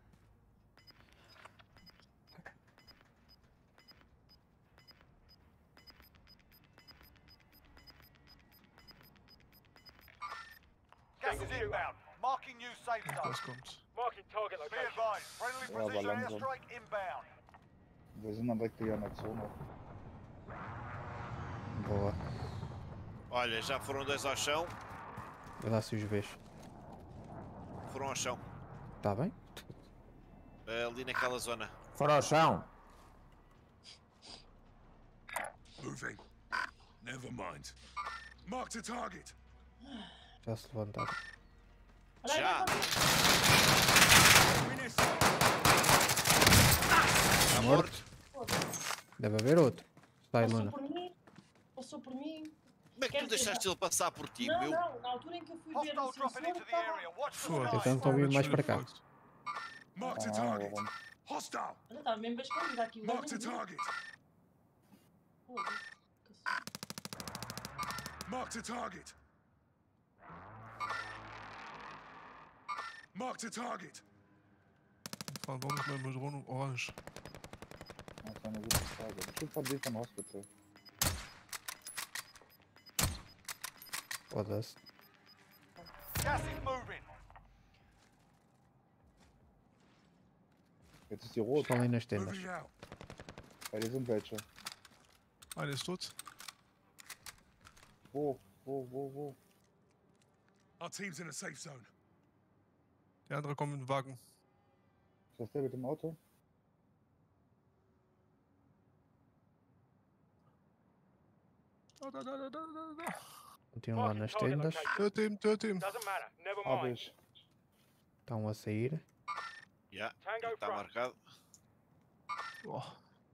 Gas is inbound. Marking new safe Und zone. das kommt. Marking target Be location. advised, friendly Ja, aber precision langsam. airstrike inbound. Wir sind dann direkt hier in der Zone. Boa. Olha, já foram 2 ao chão. Vê lá se os vês. Foram ao chão. Tá bem? Ali naquela zona. Fora ao chão. Moving. Never mind. Mark the target. Já se levantaram. Olha aí, Já. Está morto. Deve haver outro. Sai, Passou Luna. por mim. Passou por mim. Como é que tu deixaste ele passar por ti, Não, meu? não. Na altura em que eu fui ver Hostile o dropping sensor, into the estava... area. Watch the Foda-se. skies. Então estão vindo mais para cá. Entschuldigung. Mark the Ah, target. warum? Hostile. Olha, estava mesmo bem escondido aqui. O Mark gajo the não viu. target. Foda-se. Mark the target. Mark the target. Warum ist meine Drohne orange? Das ist eine gute Frage. Bestimmt von dir von Hospital. Foda-se. Gas is moving. Jetzt ist die rot. Estão ali nas tendas. Moving out. Bei dir sind welche. Einer ist tot. Wo? Our team's in a safe zone. Der andere kommt mit dem Wagen. Ist das der mit dem Auto? Da. Continuam lá nas tendas. Töte ihn, töte ihn. Doesn't matter. Never Hab mind. ich. Estão a sair. Já, Tango está front. marcado. Boah.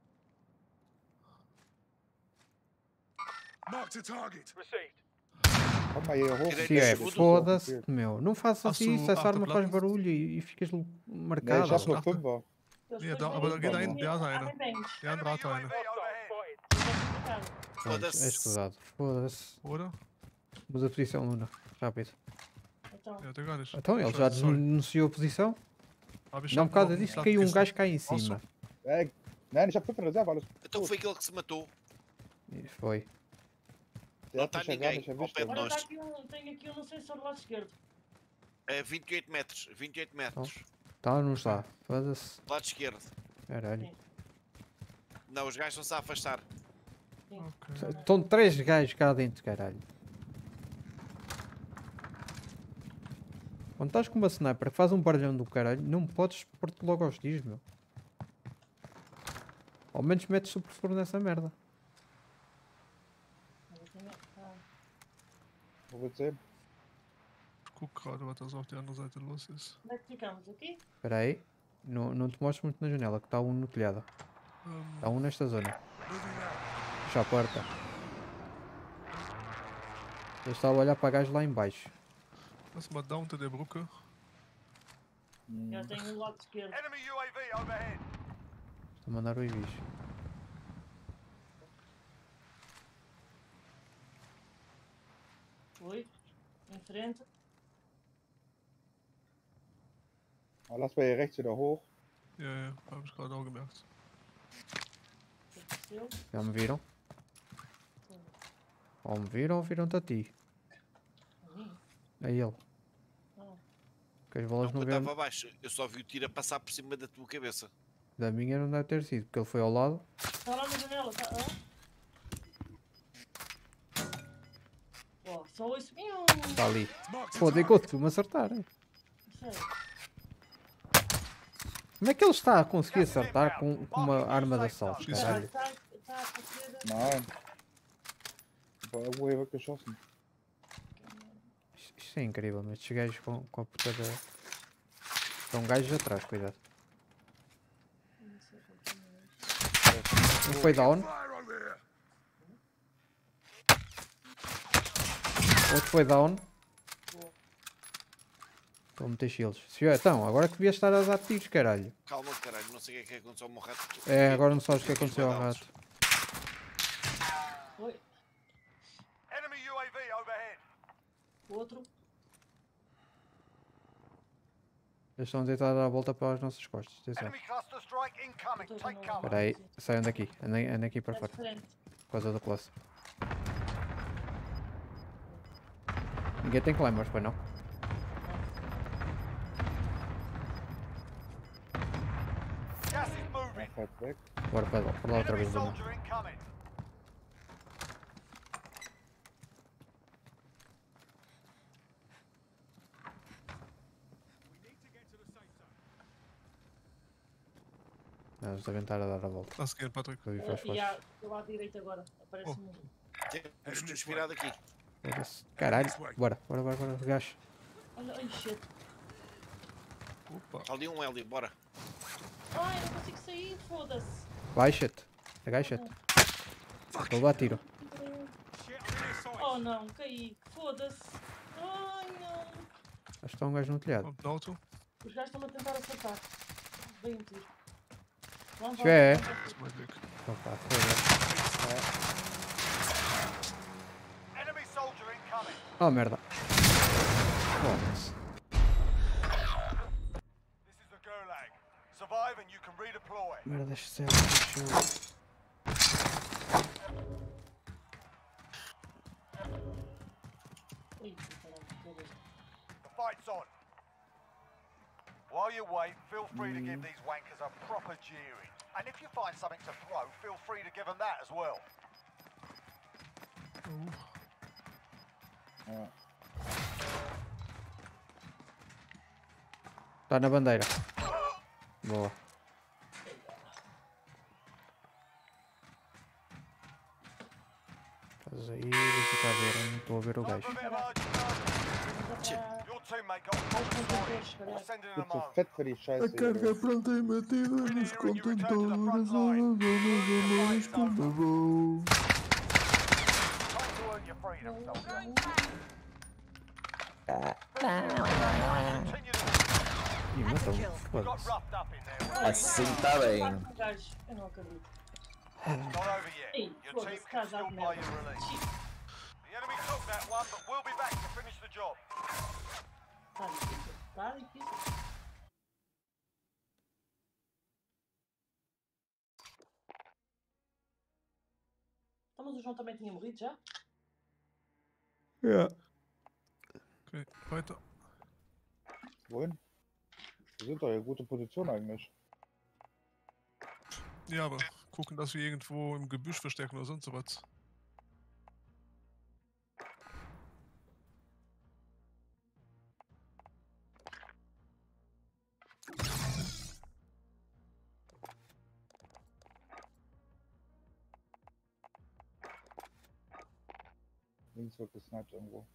Mark the target. Received. Komm mal hier hoch. Direito Se é, escudo. foda-se, meu. Não faças Hast isso, du essa arma faz Autoplatten? barulho e ficas Nee, marcado. ich hab nur dachte- 5er. Nee, da, aber da geht ein, der hat eine. Arrebendes. Der andere hat eine. overhead. Pronto, és escusado. Foda-se. Oder? Muda a posição, Luna. Rápido. Então, Ja, der gar nicht. Então, ele já Sorry. denunciou a posição. Hab ich Não, schon por causa noch disso eine caiu um Kiste. gajo cá em cima. Nein, ich hab 5 in Reserve, alles. Então foi aquele que se matou. E foi. Der Não hat está mich ja gar ninguém nicht ao erwischt. pé de Alter. agora nós. está aqui tenho aqui um sensor do lado esquerdo. É 28 metros. 28 metros. Tá ou não está? Foda-se. Lado esquerdo. Caralho. Não, os gajos estão-se a afastar. Okay. Estão 3 gajos cá dentro, caralho. Quando estás com uma sniper que faz um barulhão do caralho, não podes pôr-te logo aos tiros, meu. Ao menos metes superflor nessa merda. Wo willst du hin? Ich guck gerade, was das auf der anderen Seite los ist. Onde é que ficamos? Aqui? Espera aí. Não te mostres muito na janela, que está um no telhado. Está um nesta zona. Fecha a porta. Eu estava a olhar para gajos lá em baixo. Lass mal da unter der Brücke. Já tenho o lado esquerdo. Enemy UAV overhead. a mandar o Ibis. Foi. Em frente. Oh, lass mal hier rechts wieder hoch. Ja, ja, habe ich gerade auch gemerkt. Aconteceu. Já me viram? Ou me viram ou viram-te a ti? A mim. A ele. Não. Porque as bolas Não, não eu estava vieram. abaixo. Eu só vi o tiro a passar por cima da tua cabeça. Da minha não deve ter sido, porque ele foi ao lado. Está lá na janela, tá? Ó, só ouço. Está ali. Marked a Pô, target. conseguiu-me acertar. Hein? Sério. Como é que ele está a conseguir acertar com uma arma de assalto, Schieß. caralho? Está a acontecer. Nein. Ich habe irgendwo hier wird geschossen. Isto é incrível, mas estes gajos com a puta da... Estão gajos atrás, cuidado. Um foi down, Fire over here. outro foi down. Estou a meter shields. Então, agora que devia estar a dar tiros, caralho. Calma, caralho, não sei o que é que aconteceu ao meu rato. É, agora não sabes o que aconteceu ao rato. Foi. Enemy UAV overhead. Outro. Eles estão a tentar dar a volta para as nossas costas. Atenção. Enemy cluster strike incoming. Take cover. Espera aí, saiam daqui. Andem aqui para Está fora. diferente. Por causa do close. Ninguém tem climbers, pois não? Gas is moving. Fährt weg. Bora para lá outra Enemy vez, Daniel. soldier incoming. Não, eles devem estar a dar a volta. Está a seguir, Patrick. Eu vi faz E há lá à direita agora. Aparece-me um. Temos que nos virar daqui. Foda-se. Caralho, bora, gajo. Olha, ai shit. Opa. Ali um Hélio, bora. Ai, não consigo sair, foda-se. Baixa-te, agacha-te. Vou lá tiro. Oh não, caí. Foda-se. Ai não. Acho que está um gajo no telhado. Kommt ein Auto. Os gajos estão-me a tentar acertar. Bem um tiro. Vamos, Isso é. Das ist mein Weg. Opa, foda-se. Enemy soldier incoming. Oh merda. Foda-se. This is the Gulag. Survive and you can redeploy. Merda, deixa ser. Deixa Ih, caralho, foda-se. The fight's on. While you wait, feel free to give these wankers a proper jeering. And if you find something to throw, feel free to give them that as well. Ja. Está na bandeira. Boa. Estás aí, deixa cá ver, eu não estou a ver o Time gajo. for a bit of urgency. Your teammate got we'll send in a Bin zu mark. fett für die Scheiße. hier. pronta e metida nos contentores, vamos como vou. Time to earn your freedom, soldier. Continue to Ih, matou-me. got Foda-se. roughed up in there. Assim está bem. Um gajo. Eu não acredito. It's not over yet. Ei, Your team foda-se, can casa still de buy merda. your release. The enemy took that one, but we'll be back to finish the job. Está difícil. Está difícil. Então, mas o João também tinha morrido já? Okay, weiter. Wohin? Wir sind doch in gute Position eigentlich. Ja, aber gucken, dass wir irgendwo im Gebüsch verstecken oder sonst sowas. Links wird gesniped irgendwo.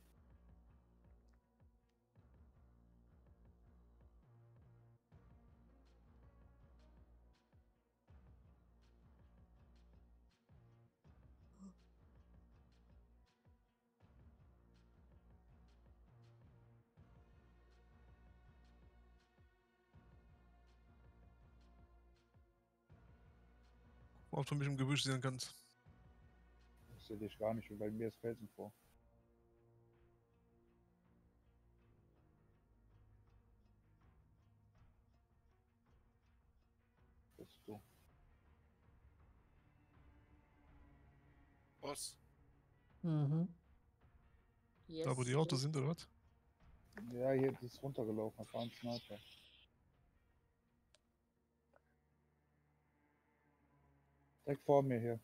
Ob du mich im Gebüsch sehen kannst. Ich sehe dich gar nicht, weil mir ist Felsen vor. Bist du. Was? Mhm. Yes. Da wo die Autos sind, oder was? Ja, hier das ist runtergelaufen, das war ein Sniper. Direkt vor mir hier.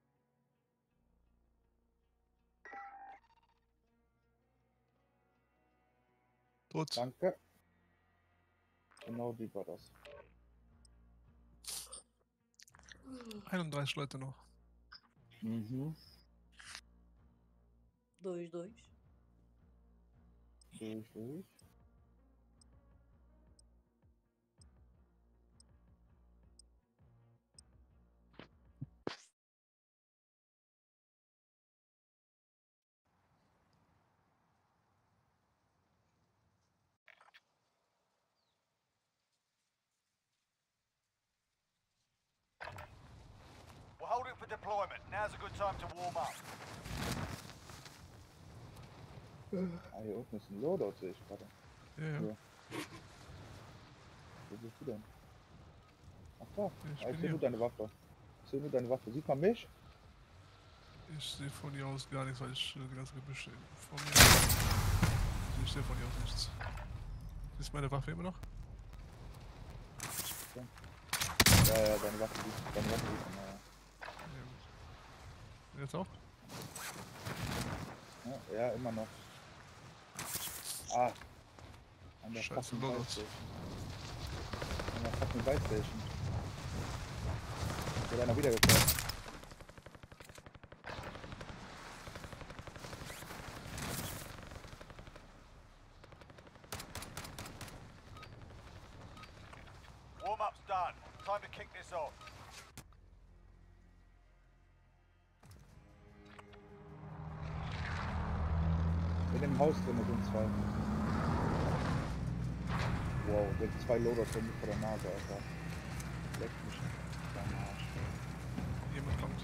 Tot. Danke. Genau die war das. 31 Leute noch. Mhm. 2-2. Durch. We're holding for deployment. Now's a good time to warm up. Ah, hier unten ist ein Loadout, sehe ich gerade. Ja, ja. Ja. Wo bist du denn? Ach da. Ich Ah, bin ich sehe hier. nur deine Waffe. Ich sehe nur deine Waffe. Sieht man mich? Ich sehe von hier aus gar nichts, weil ich die ganze Gebüsch vor mir. Ich sehe von hier aus nichts. Ist meine Waffe immer noch? Ja, deine Waffe sieht man. Ja. Ja, gut. Jetzt auch? Ja, immer noch. Ah. An der Scheiße, fucking Loadout. Buy Station. An der fucking Buy Station. Wird einer wiedergekommen. Warm-up's done. Time to kick this off. In dem Haus drin sind zwei. Wow, da sind zwei Loader vor der Nase, Alter. Leck mich am Arsch. Jemand kommt.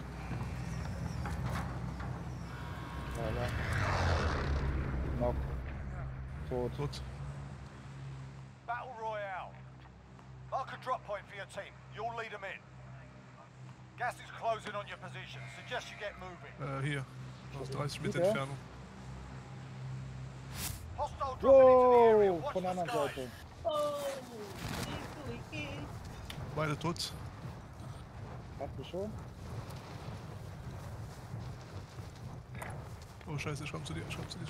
Voilà. Knock. Tot. Tot. Battle Royale. Mark a drop point for your team. You'll lead them in. Gas is closing on your position. Suggest you get moving. Hier. Aus 30 Meter Ja. Entfernung. Hostile dropping into the area. Wow, Watch von der the anderen skies. Seite. Oh, Wiki. Beide tot. Hat mich schon. Oh scheiße, ich komm zu dir, ich komm zu dir.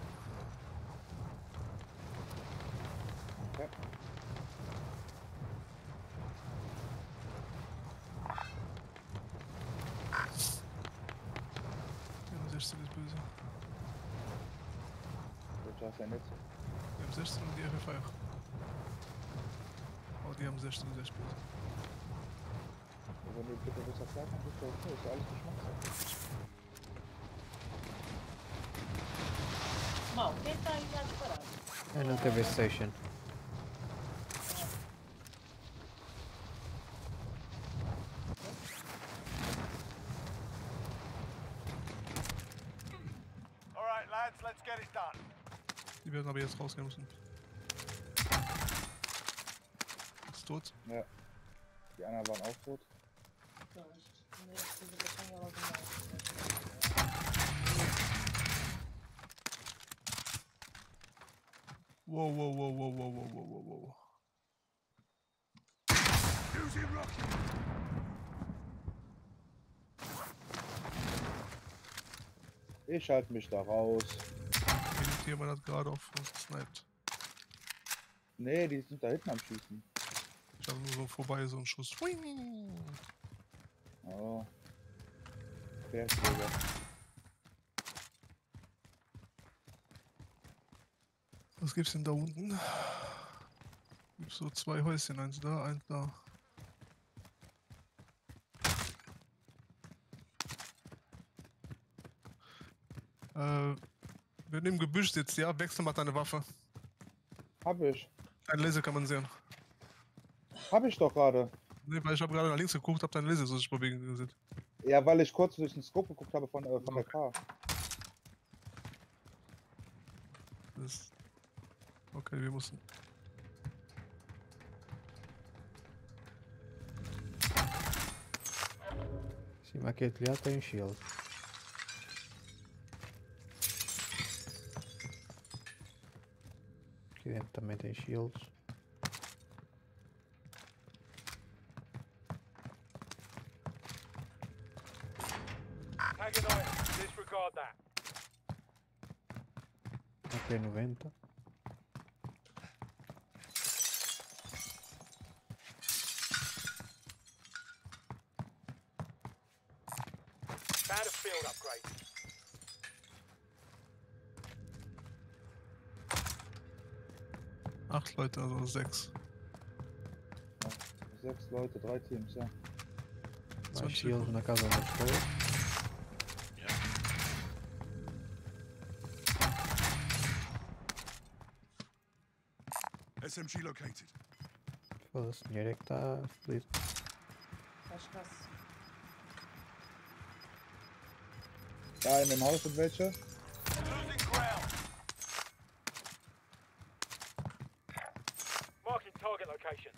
Ja. Ja, 16 ist böse. Du hast ja nicht. Die haben 16 und die FFI auch. Oh, die haben 16 und 6 böse. Wenn du bitte was sagst, dann bist du okay. Ist ja alles Geschmackssache. Mal, quem está aí a disparar? É na TV Station. All right, lads, let's get it done. Die werden aber jetzt rausgehen müssen. Ist tot. Ja. Die anderen waren auch tot. Pois, nem precisa que eu tenha logo mais. Wow. Using rocket. Ich schalte mich da raus. Jemand hat gerade auf uns gesniped. Nee, die sind da hinten am Schießen. Ich habe nur so vorbei so einen Schuss. Oh. Bergjäger. Was gibt's denn da unten? Gibt's so zwei Häuschen, eins da. Wenn du im Gebüsch sitzt, ja, wechsel mal deine Waffe. Hab ich. Ein Laser kann man sehen. Hab ich doch gerade. Nee, weil ich habe gerade nach links geguckt, hab dein Laser so sich bewegen gesehen. Ja, weil ich kurz durch den Scope geguckt habe von der K. Das okay, wir mussten. Sim, aquele telhado tem shield. Aqui dentro também tem shields. Tag an item. Disregard that. Aqui 90. Found a field upgrade. Acht Leute, also 6. 6 Leute, 3 Teams, ja. Mais shields na casa das pessoas. SMG located. Foda-se, o dinheiro é que está fodido. Acho que é Da in dem Haus sind welche. Losing ground. Marking target location.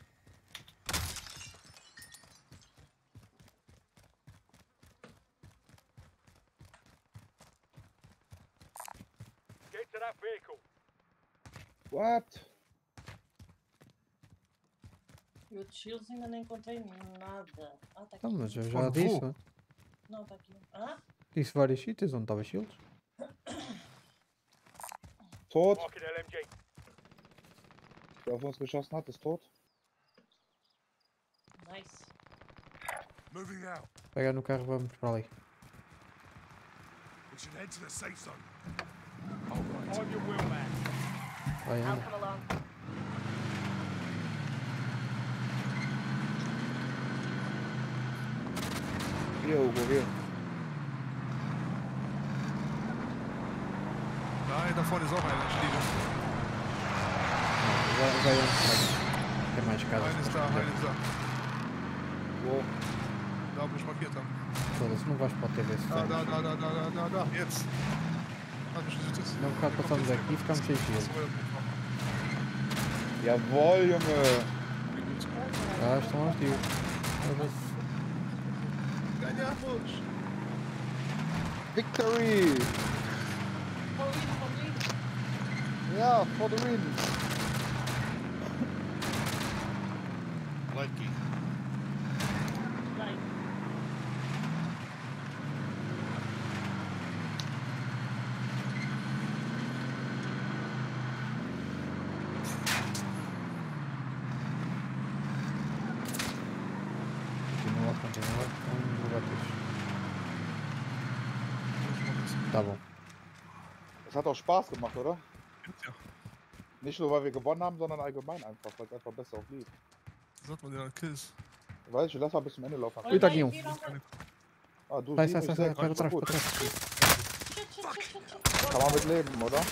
Get to that vehicle. What? E outros shields ainda não encontrei nada. Ah, tá aqui. Não, mas eu já Onde disse. vou? Né? Não, tá aqui. Ah? Disse vários sítios onde estava shields. Tot. Marking LMG. Der auf uns geschossen hat, ist tot. Nice. Moving out. Pega no carro, vamos para ali. We should head to the safe zone. On your wheel, man. Vai, I'll anda. come along. Hier, Hugo, hier. Nein, da vorne ist auch einer, Stiege. Não, vai onde? Tem mais casas. Einer ist da, para einer escolher. ist da. Wo? Da, wo ich markiert habe. Foda-se, não vais para o TV se Da, tens. da, jetzt. Hat mich nicht das. Não, um bocado passamos aqui e ficamos sem shield. Jawohl, Junge. Ah, estão lá os tios. Foda-se. Ganhamos! Victory! Ja, for the win. Lucky. Vai. Continua. Vamos levar tudo. Tá bom. Es hat auch Spaß gemacht, oder? Ja, Nicht nur, weil wir gewonnen haben, sondern allgemein einfach, weil es einfach besser auch lief. sagt man ja Kills. Weißt du, lass mal bis zum Ende laufen. Olha, Eita, vai, Guinho. vira, vai. Ah, du Sai, siehst sai, mich sai, sehr para gut. trás, para trás. Kann man mit leben, oder?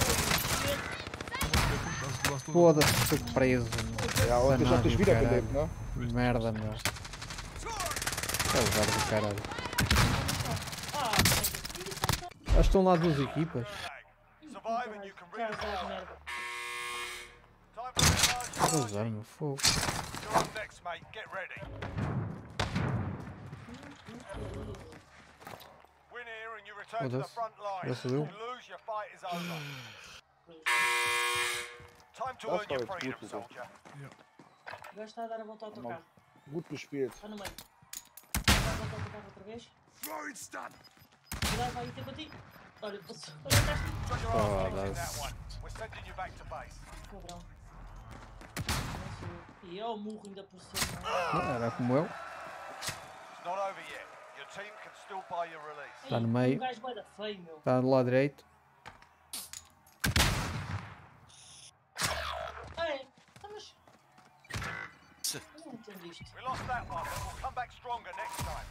Du hast nur Foda-se, fui preso. Ja, und ich hab dich Danado, wiederbelebt, caralho. ne? Merda, meu. É o lugar do caralho. Ah, Acho que estão lá duas equipas. Survive and you can cara, redeploy. merda. Time for recharge. Duas armas, fogo. You're up next, mate. Get ready. Win here and you return to the Foda-se. front line. Já subiu. You lose, your fight is over. Time to Das earn war your jetzt freedom, gut, Hugo. soldier. O gajo está a dar a volta ao autocarro. Gut gespielt. Está no meio. Dá a volta ao autocarro outra vez. Throwing stun. Cuidado, vai ter para ti. Olha, passou. Olha, cá está. Got your arse Oh, kicked in that's- that one. We're sending you back to base. Cabrão. E eu murro ainda por cima. Não, era como eu. It's not over yet. Your team can still buy your release. Está no Um meio. gajo bué da feio, meu. Está do lado direito. Ah, é? Ah, mas... Eu não entendo isto. We lost that one, but we'll come back stronger next time.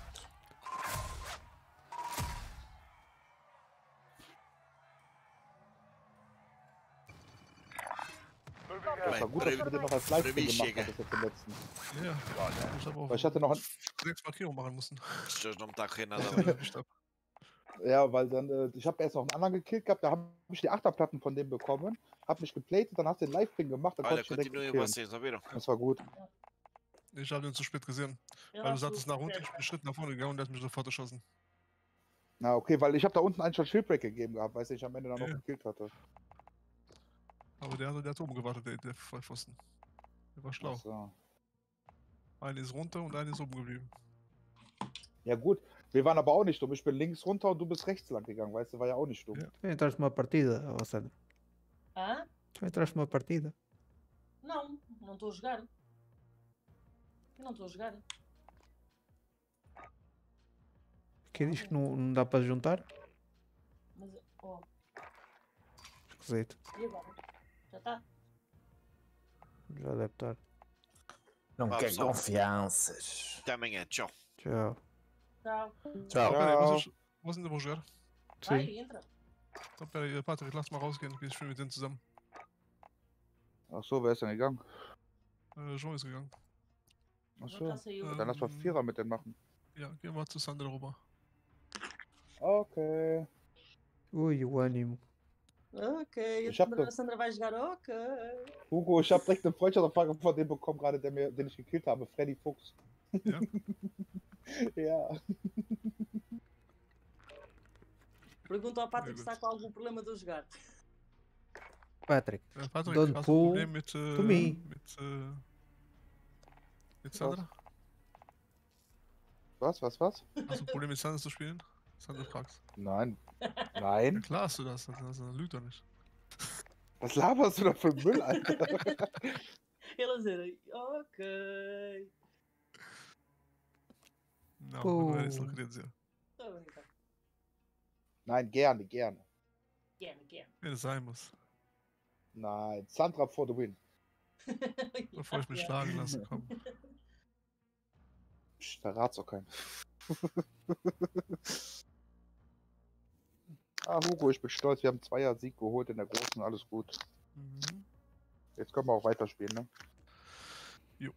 Moving Ja, Das war gut, dass du den noch als Livestream gemacht hattest jetzt im letzten. Ja, ich habe auch Weil ich hatte noch 6 Markierungen machen müssen. Estás não me está a correr nada Das bem. war nicht ab. Ja, weil dann, ich habe erst noch einen anderen gekillt gehabt, da habe ich die Achterplatten von dem bekommen, habe mich geplatet, dann hast du den Live-Ping gemacht, dann Olha, konnte ich direkt continuem killen. vocês, ouviram? Das war gut. Ich habe den zu spät gesehen. Ja, Weil du so sagtest nach unten, spät. ich bin einen Schritt nach vorne gegangen und der hat mich sofort erschossen. Na, okay, weil ich habe da unten einen schon Shieldbreak gegeben gehabt, weil ich am Ende dann noch Ja. gekillt hatte. Aber der hat oben gewartet, der Vollpfosten. Der war schlau. Ach so. Eine ist runter und eine ist oben geblieben. Ja gut, wir waren aber auch nicht dumm. Ich bin links runter und du bist rechts lang gegangen, weißt du, war ja auch nicht dumm. Ja. Tu entraste numa partida, ó Sandra. Hã? Tu entraste numa partida. Não, não estou a jogar. Eu não estou a jogar. Que diz que não dá para juntar? Mas, oh, Esquisito. e agora? Já está? Já deve estar. Não Vá, quer pessoal. confianças. Até amanhã, tchau. Tchau. Tchau. Tchau. Pera aí, vocês ainda vão jogar? Vai, Sim. entra. Então, pera aí, Patrick, lass mal rausgehen. Wir spielen mit denen zusammen. Ach so, wer ist denn gegangen? Jean ist gegangen. Ach Já so, saiu. dann lass mal Vierer mit denen machen. Ja, gehen wir zu Sandra rüber. Okay. Ui, o ânimo. Ok, Ich hab a Sandra vai jogar, ok. Hugo, ich habe direkt eine Freundschaftsanfrage von dem bekommen, gerade den ich gekillt habe. Freddy Fuchs. Ja? Ja. Pergunta ao Patrick se Sehr está com algum problema de eu jogar. Patrick, Patrick, Don't hast du ein pull Problem mit, to me. mit Sandra? Was? Hast du ein Problem mit Sandra zu spielen? Sandra fragst. Nein. Ja Nein? klar hast du das, das lügt er nicht. Was laberst du da für Müll, Alter? Ele a dizer, ok. Não, Pô. não era isso que eu queria dizer. Estou a brincar. Nein, gerne, gerne. Gerne. Hätte sein muss. Nein, Sandra for the win. Bevor ich mich Ja. schlagen lasse, komm. Psst, verrat's auch keinen. Hugo, ich bin stolz. Wir haben 2er-Sieg geholt in der Großen. Alles gut. Mhm. Jetzt können wir auch weiterspielen, ne? Jo.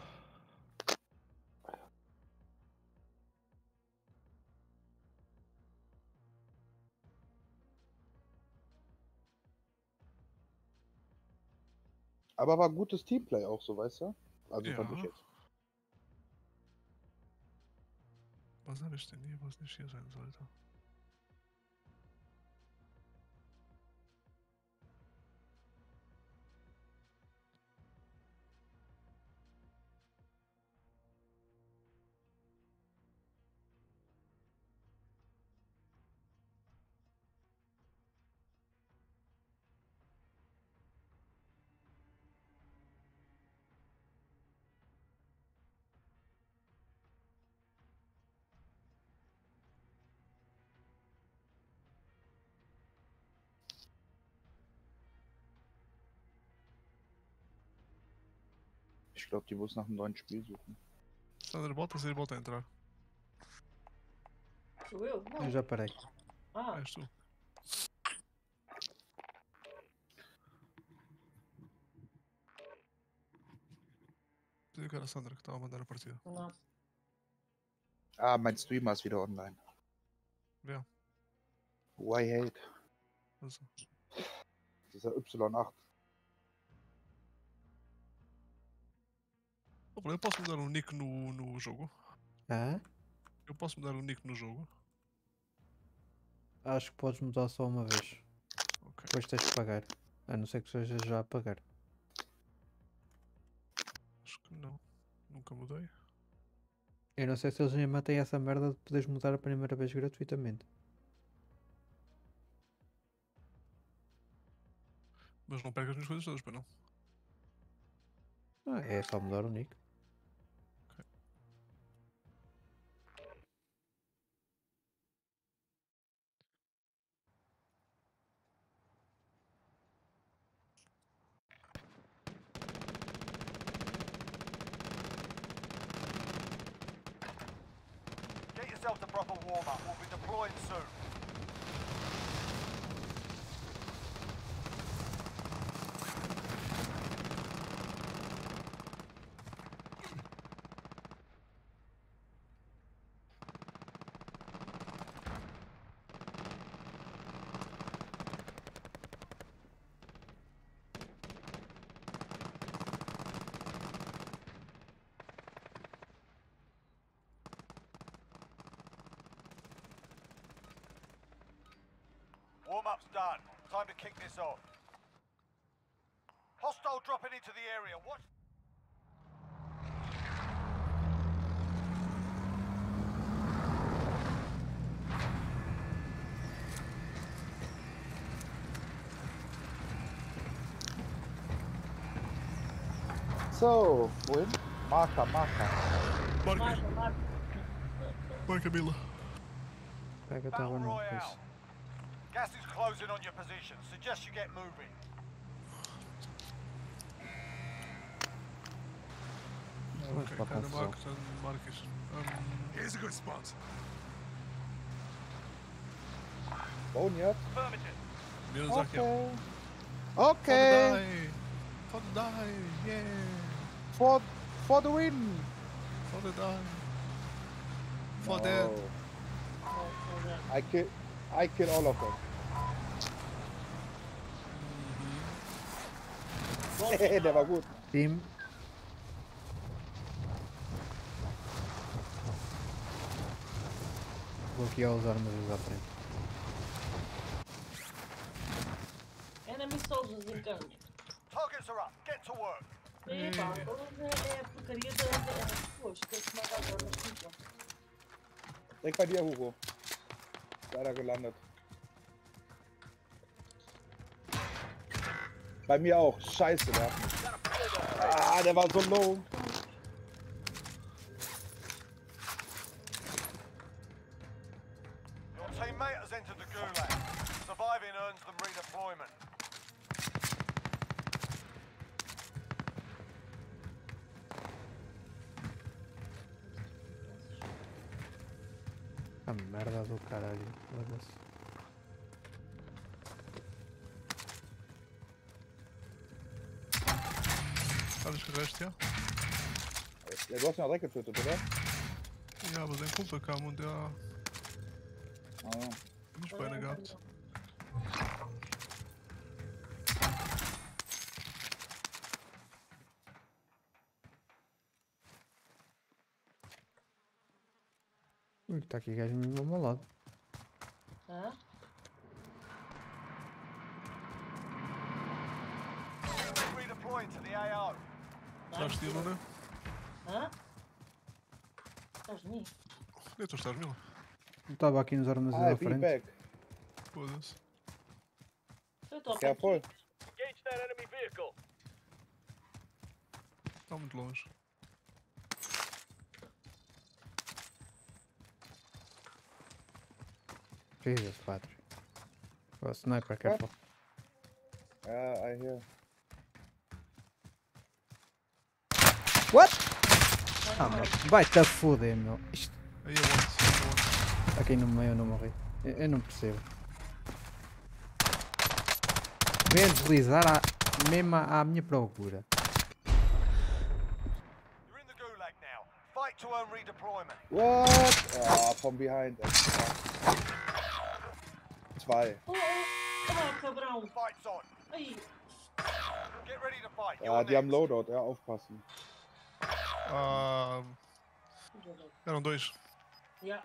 Aber war gutes Teamplay auch so, weißt du? Also fand ich Ja. jetzt. Was habe ich denn hier, was nicht hier sein sollte? Ich glaube, die muss nach einem neuen Spiel suchen. Sandra, bota se ele volta a entrar. Sou eu? Eu Não. já parei. Ah, És tu. Dizer que era a Sandra que estava a mandar a partida. não. Ah, mein Streamer ist wieder online. Wer? Why hate? Also, Dieser Y8. oh, eu posso mudar o nick no jogo? Hã? Eu posso mudar o nick no jogo? Acho que podes mudar só uma vez. Ok. Depois tens de pagar. A não ser que seja já a pagar. Acho que não. Nunca mudei. Eu não sei se eles ainda mantêm essa merda de poderes mudar a primeira vez gratuitamente. Mas não percas as minhas coisas todas, para não. Ah, é só mudar o nick. Get yourself to proper warm-up. We'll be deploying soon. Warm-up's done. Time to kick this off. Hostile dropping into the area. Watch. So, wohin? Marker. Marca. Marca, Mila. Pega, Battle tava não. Royale. Pois. Gas is closing on your position. Suggest you get moving. Vamos para a Keine construção. Mark, dann mark ich. Here's a good spot. Bauen jetzt? Mila sagt ja. Okay. For the die, yeah. For the win. For the die. For dead. I kill all of them. Der war gut. Team. Vou aqui aos armas à frente. Enemy soldiers incoming. Targets are up. Get to work. Epá, hoje é a porcaria da... Poxa, que é que manda agora nas ficam. Direkt bei dir, Hugo. Leider gelandet. Bei mir auch. Scheiße, der hat mich. Ah, der war so low. Your teammate has entered the gulag. Surviving earns them redeployment. A merda do caralho. Foda-se. Alles gerecht, ja? Ja, du hast ihn auch direkt getötet, oder? Ja, aber sein Kumpel kam und der Ah, ja. nicht Beine gehabt. Ui, tá aqui gajo mesmo ao meu lado. Hã? Redeploying to the AO. Estás de Luna? Hã? Estás de mim? Nem tu estás, Mila. Não estava aqui nos armazéns Ah, à be frente. back. Foda-se. Eu estou a Careful. Engage that enemy vehicle. Está muito longe. Jesus, Patrick. Oh, sniper, careful. Ja, I hear. What? Ah, meu. Vai-te a foder, meu. Isto Aí é onde? aqui no meio eu não morri. Eu não percebo. Vem a deslizar mesmo à minha procura. You're in the gulag now. Fight to earn redeployment. What? Ah, from behind. Zwei. Oh, cabrão. Fight's on. Aí. Get ready to fight. Ja, You're die haben next. Loadout, ja, aufpassen. Eram dois. Yeah.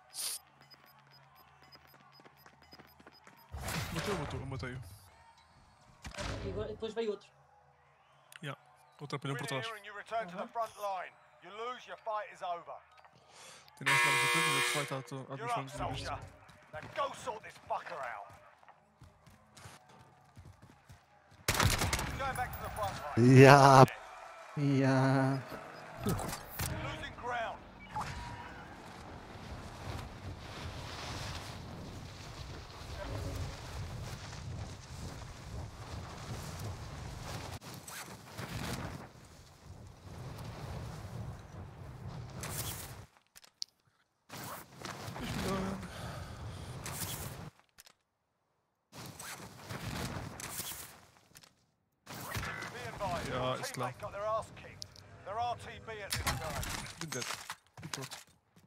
Eu matei-o. E agora, depois veio outro. Outro apanhou por Win trás. here and you return to the front line. You lose, your fight is over. Tem mais nada a ter, mas vai estar a You're dos up, soldier. Now go sort this fucker out. Going back to the front line. Ja, Yeah. Losing ground. Be advised, Ja, your ist klar. teammate got their ass kicked. They're RTB at this time. Bin dead. Bin tot.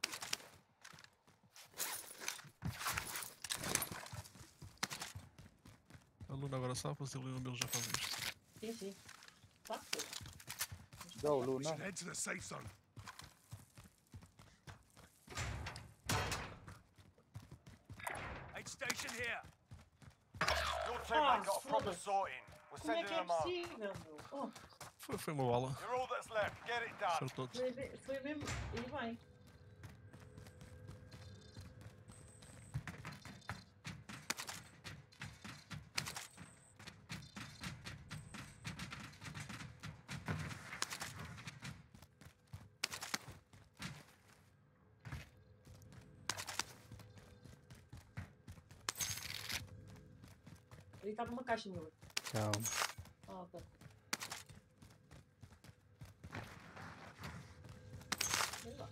A Luna agora sabe, mas ele e o Milo já fazem isto. Sim, sim. Tá, foi. Go, We Luna. should head to the safe zone. Aid station here. teammate got a proper foda-se. sorting. We're Como é sending que é them home. possível, meu? Oh, Foi uma bala. You're all that's left. Get it done. Acertou-te. foi mesmo. E bem. Ele tá numa caixa, meu. Calma. Ah, ok. Sei lá.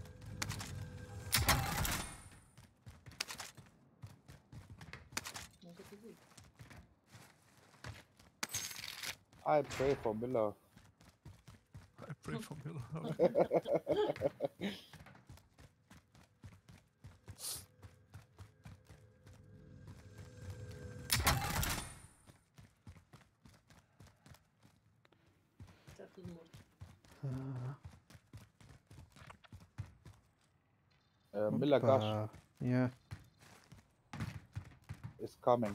Nunca tive isso. I pray for Miller. I pray for Miller. Tá tudo morto. Miller Gush Opa. Yeah. is coming.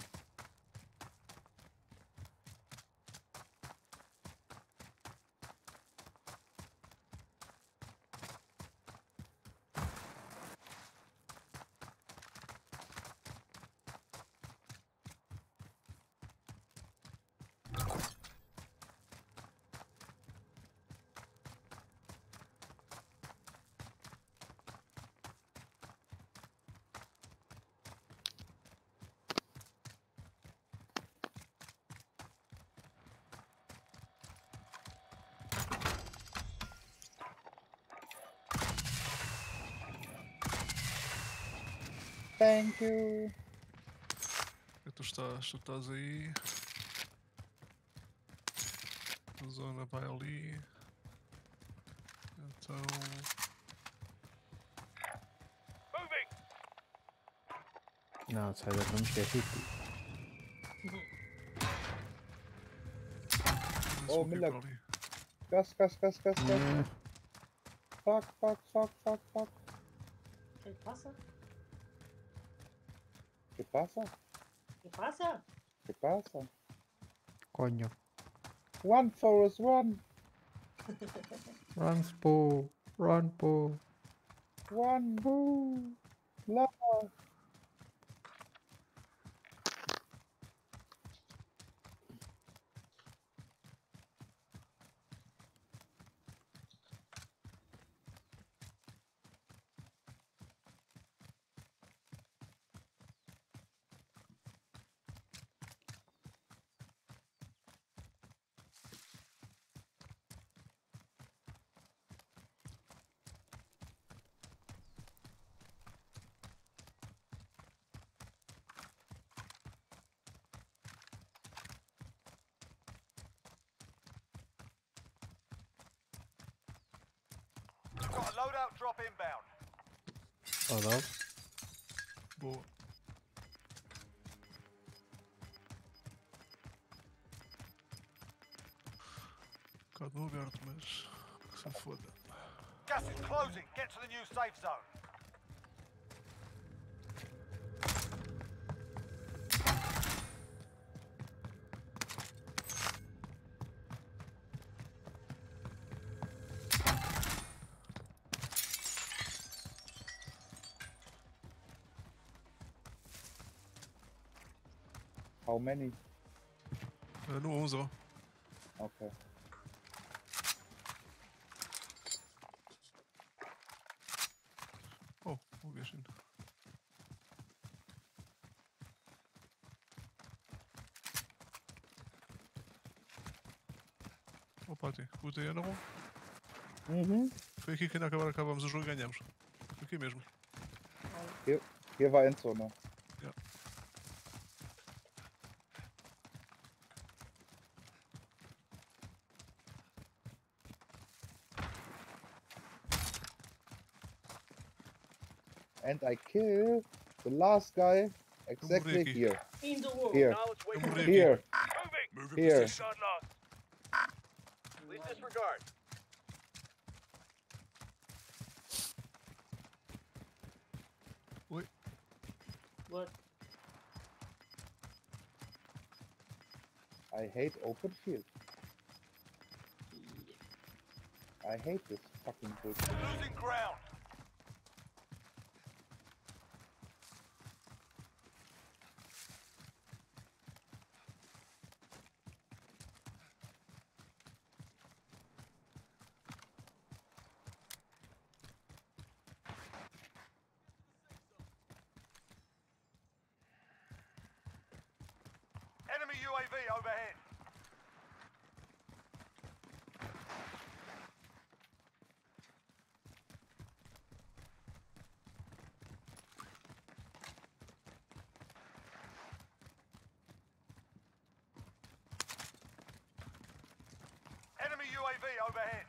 Thank you. Tu estás aí. A zona vai ali. Então. Não, Cyber, não me esquece de ti. Oh, Miller. Gas. Yeah. Fuck. O que passa? ¿Qué pasa? O que passa? ¿Qué pasa? Coño. Run, Forrest, run! Run, Spo. Run, Po. Run! Lava! Got a loadout drop inbound. Oh, não? Boa. Um bocado aberto, mas. Que se foda. Gas is closing. Get to the new safe zone. How many? No 11, ó. Okay. Oh, o gajo. Oh, Pati, o TE não. Foi aqui que ainda acabamos o jogo e ganhamos. Foi aqui mesmo. Hier war Endzone. Ja. And I kill the last guy exactly Ricky. here. In the world. Here. Now let's wait for Ricky. Here. Moving Here. position. shot lost. Please disregard. Oi. What? I hate open field. I hate this fucking bullshit. Losing ground. Enemy UAV overhead. Enemy UAV overhead.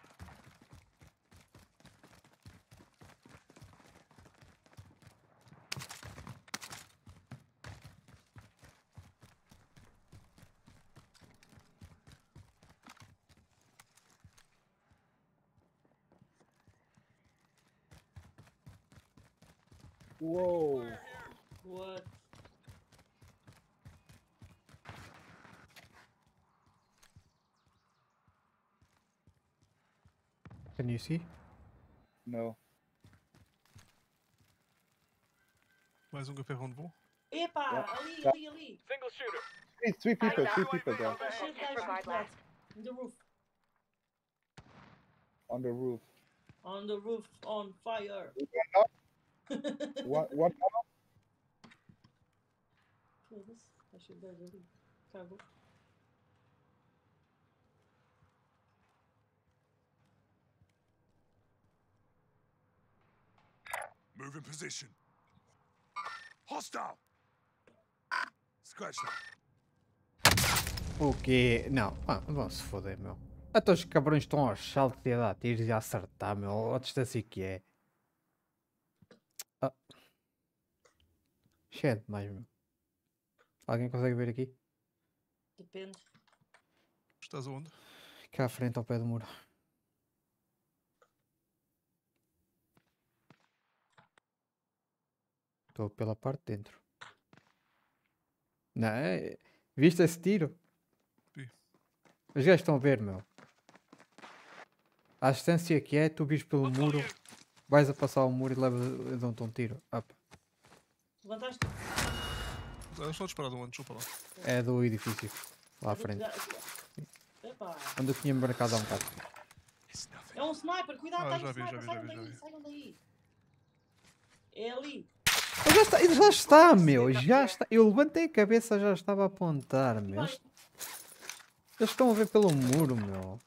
Whoa. What? Can you see? No. Mais ungefähr onde vou? Epa, Yeah. ali. Single shooter. Three people there. Shit, guys, in the roof. On the roof. On the roof, on fire. One Foda-se, acho que deve ali. Cagou. Move in position. Hostile. Scratch that. O quê? Não, vão se foder, meu. Até os cabrões estão aos saltos e a dar tiros e a acertar, meu. A distância que é. Ah. Cheio demais, meu. Alguém consegue ver aqui? Depende. Estás aonde? Cá à frente, ao pé do muro. Estou pela parte de dentro. Não, viste esse tiro? Vi. Os gajos estão a ver, meu. A distância que é, tu vires pelo muro, vais a passar o muro e levas dão-te um tiro. Up. Levantaste? Eu estou disparado onde? Desculpa lá. É do edifício. Lá à frente. Epa. Onde eu tinha embarcado há um bocado. É um sniper, cuidado, tá Já um vi, sniper, já vi. saiam daí. É ali. Já está, meu. Já está. Eu levantei a cabeça, já estava a apontar, meu. Eles estão a ver pelo muro, meu.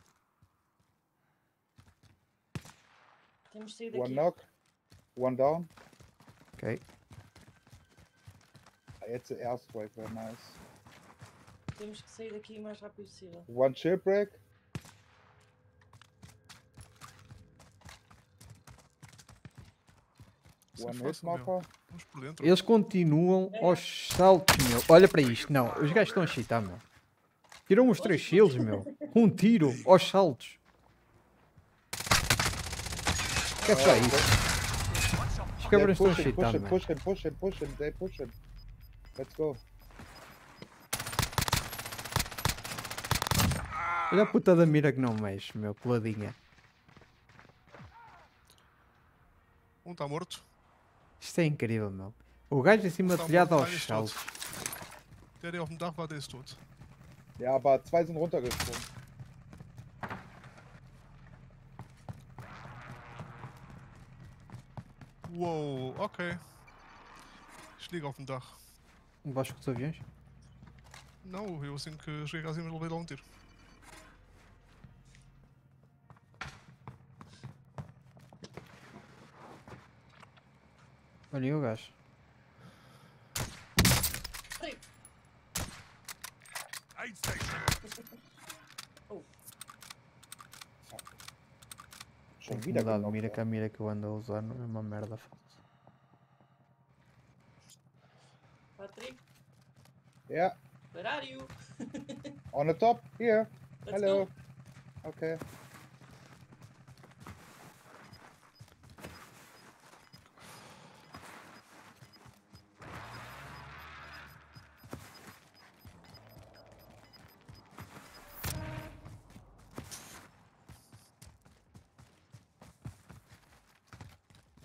Temos de sair One daqui. knock. One down. Ok. It's an airstrike, very nice. Temos que sair daqui o mais rápido possível. One shipwreck. Isso é One hit fácil, meu. marker. Vamos por dentro. Eles continuam aos saltos, meu. Olha para isto. Não, os gajos estão a cheatar, meu. Tiram os 3 shields, meu. Um tiro aos saltos. Que é só isso? Os cabrões estão a cheatar, meu. Pushing. They pushing. Let's go. Olha a puta da mira que não mexe, meu. Peladinha. Um está morto. Isto é incrível, meu. O gajo em cima do telhado aos saltos. Der auf dem Dach war, der ist tot. Ja, aber 2 sind runtergesprungen. Uou, ok. Ich liege auf dem Dach. Embaixo dos aviões. Não, eu assim que cheguei cá acima levei lá um tiro. Olha aí o gajo. Aid station. Schon Tenho que wieder mudar de genockt, mira, ja. que a mira que eu ando a usar não é uma merda. Patrick, Yeah, where are you? on the top, here. Let's Hello. go. Okay.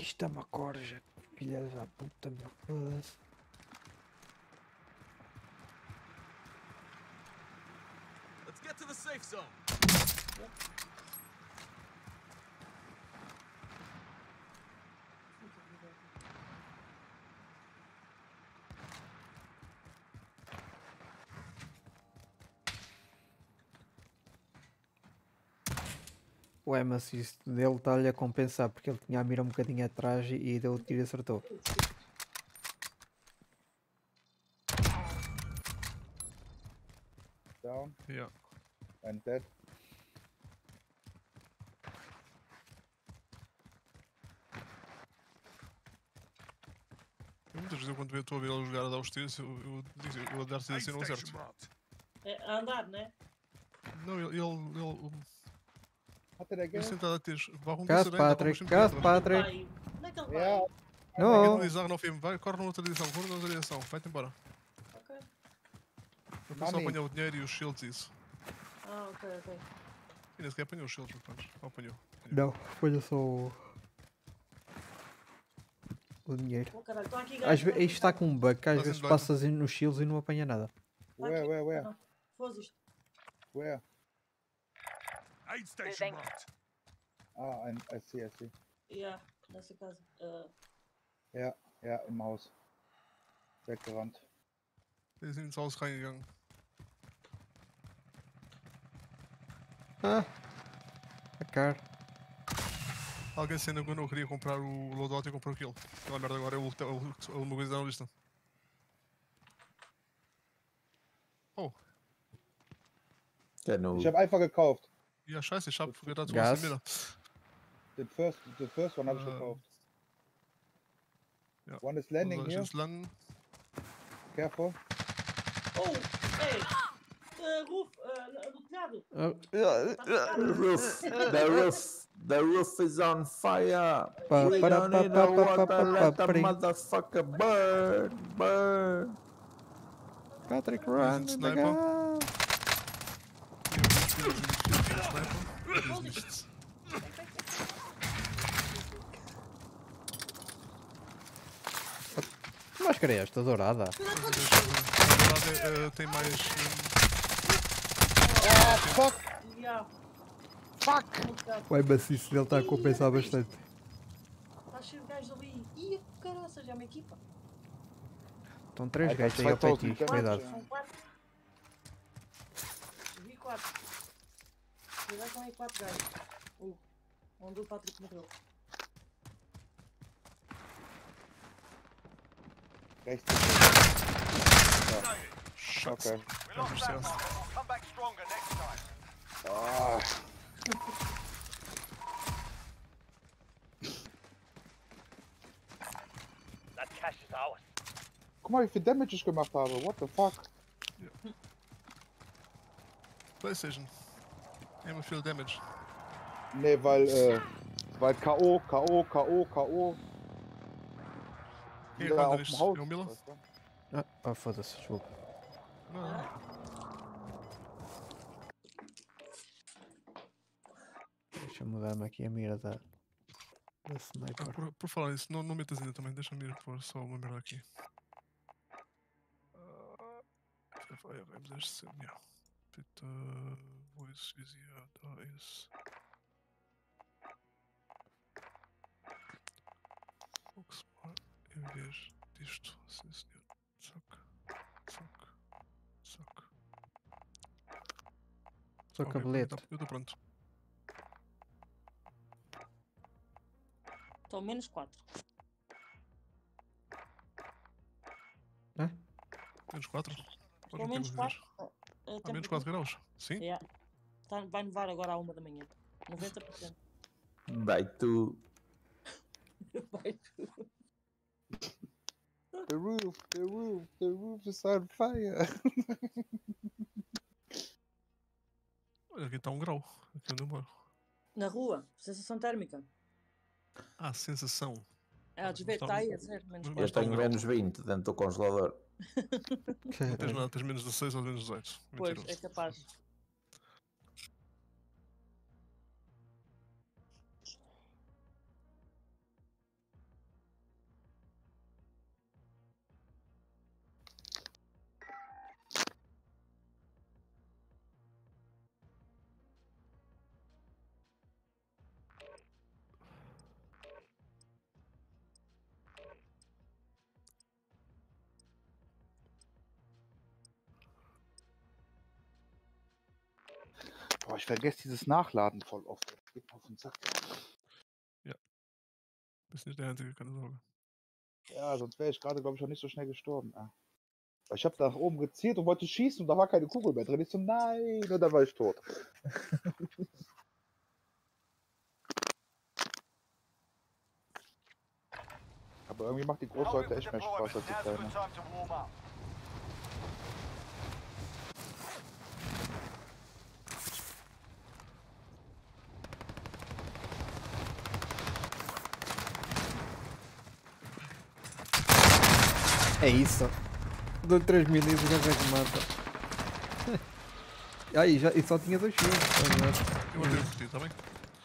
Isto é uma corja. Filha da puta, meu. Foda-se. Let's get to the safe zone. Ué, mas isso dele está-lhe a compensar porque ele tinha a mira um bocadinho atrás e deu o tiro e acertou. Down Yeah. and dead. Muitas vezes eu quando estou a ver ele jogar a dar os tiros, eu dar tiros assim não acerto. É a andar, né? Não, ele Hatte der Geld? tenta dar tiros. Warum Gas, bist du denn da? Patrick, Warum Gas, stimmt Patrick. Vai. Onde é que ele Ja, vai? Ninguém Não, te diz auf ihm, vai, corre noutra direção, vai-te embora. Ok. Eu vou só Mami. apanhar o dinheiro e os shields e isso. Ah, ok. E nem sequer apanhou os shields, portanto. Ou apanhou. não, foi só o dinheiro. Oh, caralho, estão aqui Às gajos. vezes, isto está com um bug que às Fazem vezes bug. passas nos shields e não apanha nada. where? Foz isto. Where? Aid station Moving. marked. Ah, I see. Yeah, nessa casa. Ja, im Haus. Weggerannt. Die sind ins Haus reingegangen. Ah, a cara. Alguém sendo quando eu queria comprar o loadout e comprou aquilo. Aquela merda agora é uma coisa na lista. Oh, Ja, no. Ich habe einfach gekauft. ja scheiße, ich hab gedacht, du Gas. hast den Miller. The first one habe ich Ähm, gekauft. ja. One is landing Soll ich here. jetzt landen? Careful. Oh, ei! Roof, do telhado. The roof is on fire. Pa, We para, don't pa, need pa, no pa, pa, water, pa, let the pring. motherfucker burn. Patrick, Wir run sind in the Sniper. gas. Hier sind Sniper. Hier ist nichts. Que máscara é esta? Dourada? Tem mais. Yeah. Fuck! O maciço dele está a compensar bastante. Está cheio de gajos ali. Ih, caraças, é uma equipa. Estão 3 Ai, gajos aí vai ao pé de todo, ti, então. cuidado. São 4. Vi 4. Cuidado com aí 4 gajos. Onde o Patrick morreu. Rechts. Scheiße. Okay. We lost that one, but we'll come back stronger next time. Ah, That cash is ours. guck mal, wie viel Damage ich gemacht habe. What the fuck? PlayStation. Immer viel Damage. Nee, weil K.O. Hier Wieder kann auf er dem nicht. Haus. Ja, Miller? weißt du? Ah, foda-se, desculpa. Não. Deixa eu mudar-me aqui a mira da Ah, sniper. por falar nisso, não metas ainda também, deixa-me ir pôr só uma merda aqui. Vamos este ja. Bitte, wo ist Visier? Da ist. Fox mal em vez disto. Sim, senhor. Zack, zack, zack. Só Ok, cabelete. eu estou pronto. Estão menos 4. Menos 4? Estão menos 4. Menos 4 graus? Sim? Yeah. Vai nevar agora à 1 da manhã. 90%. Vai tu. Vai. The roof is on fire. Olha, aqui está 1 grau. Aqui onde eu moro. Na rua, sensação térmica. Ah, sensação. Ah, está aí a dizer, menos Mas Eu 4. tenho menos 20 dentro do congelador. Não tens nada, tens menos 16 ou menos 18. Pois, Mentiroso. é capaz. Boah, ich vergesse dieses Nachladen voll oft. Das geht mir auf den Sack. Bist nicht der Einzige, keine Sorge. Ja, sonst wäre ich gerade, glaube ich, auch nicht so schnell gestorben. Ah. Weil ich habe nach oben gezielt und wollte schießen und da war keine Kugel mehr drin. Ich so, nein, und dann war ich tot. Aber irgendwie macht die Hold it Großleute for echt mehr deployment. Spaß als die Now's a good Kleine. time to warm up. É isso. Dou 3 mil e o gajo é que mata. E só tinha 2 shields. Eu vou ter por ti, tá bem?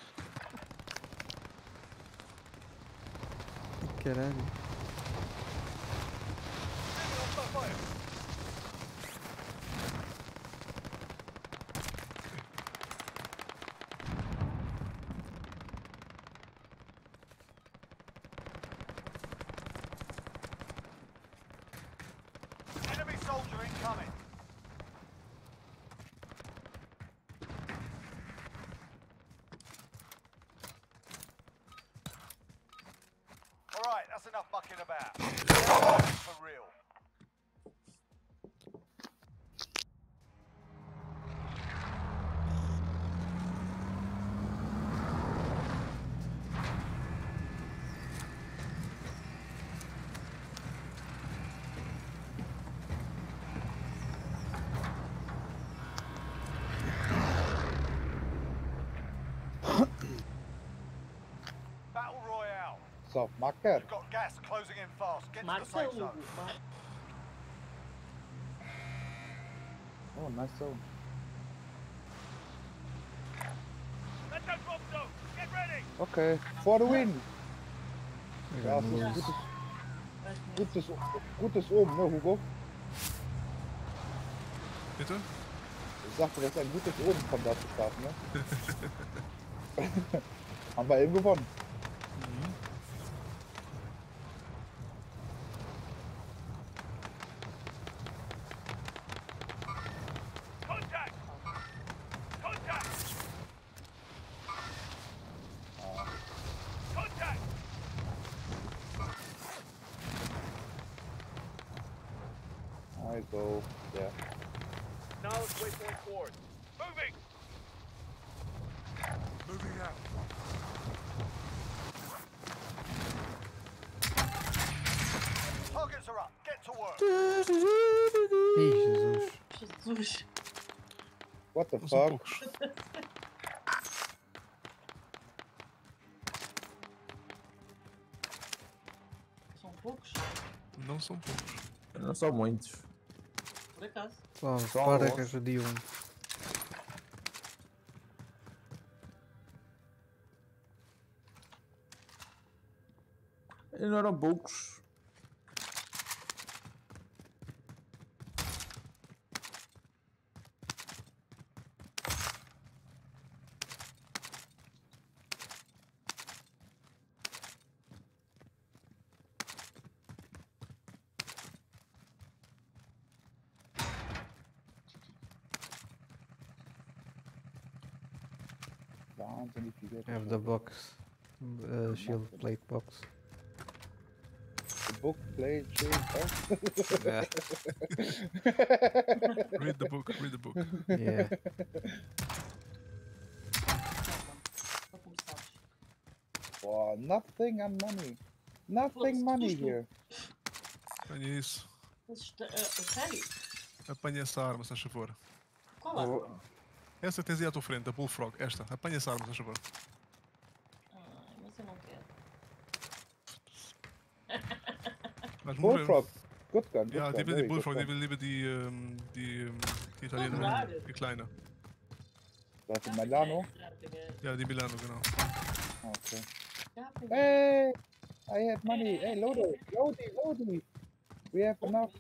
Caralho. Enemy soldier incoming. Alright, that's enough mucking about. For real. Battle Royale. So, Marker. You've got gas closing in fast. Get to the Marca safe o. zone. Oh, nice zone. Let's go drop zone. Get ready. Okay, for the win. Ja, Ja, das ist los. gutes oben, ne, Hugo? Bitte? Ich sagte, das ist ein gutes oben von da zu starten, ne? Haben wir eben gewonnen. Contact. Contact. Contact. I go there. Knowledge waypoint forward. Moving. Moving out. Targets are up. Get to work. Ih, Jesus. Jesus. What the Não são fuck? poucos. São poucos, Não são poucos. Não são muitos. por acaso. Só Só para alguns. que ajudei um. E não eram poucos. Wahnsinnig viel Geld. Have the box. Shield plate box. The book, play, chill, Yeah. Read the book, read the book. Yeah. Para começares. Boah, nothing on money. Nothing money here. Apanha isso. Mas, sério? Apanha essa arma, se faz favor. Qual arma? Essa que tens aí à tua frente, a Bullfrog. Esta. Apanha essa arma, se faz favor. Ai, mas eu não quero. Vais morrer. Bullfrog. Good gun, good Ja, gun. die will very die good Bullfrog, gun. die will lieber die Italiener, Claro. die Kleine. Das ist Milano? Ja, die Milano, genau. Okay. Já peguei. Hey! I have money. Hey, Lodi. Lodi, Lodi. We have enough.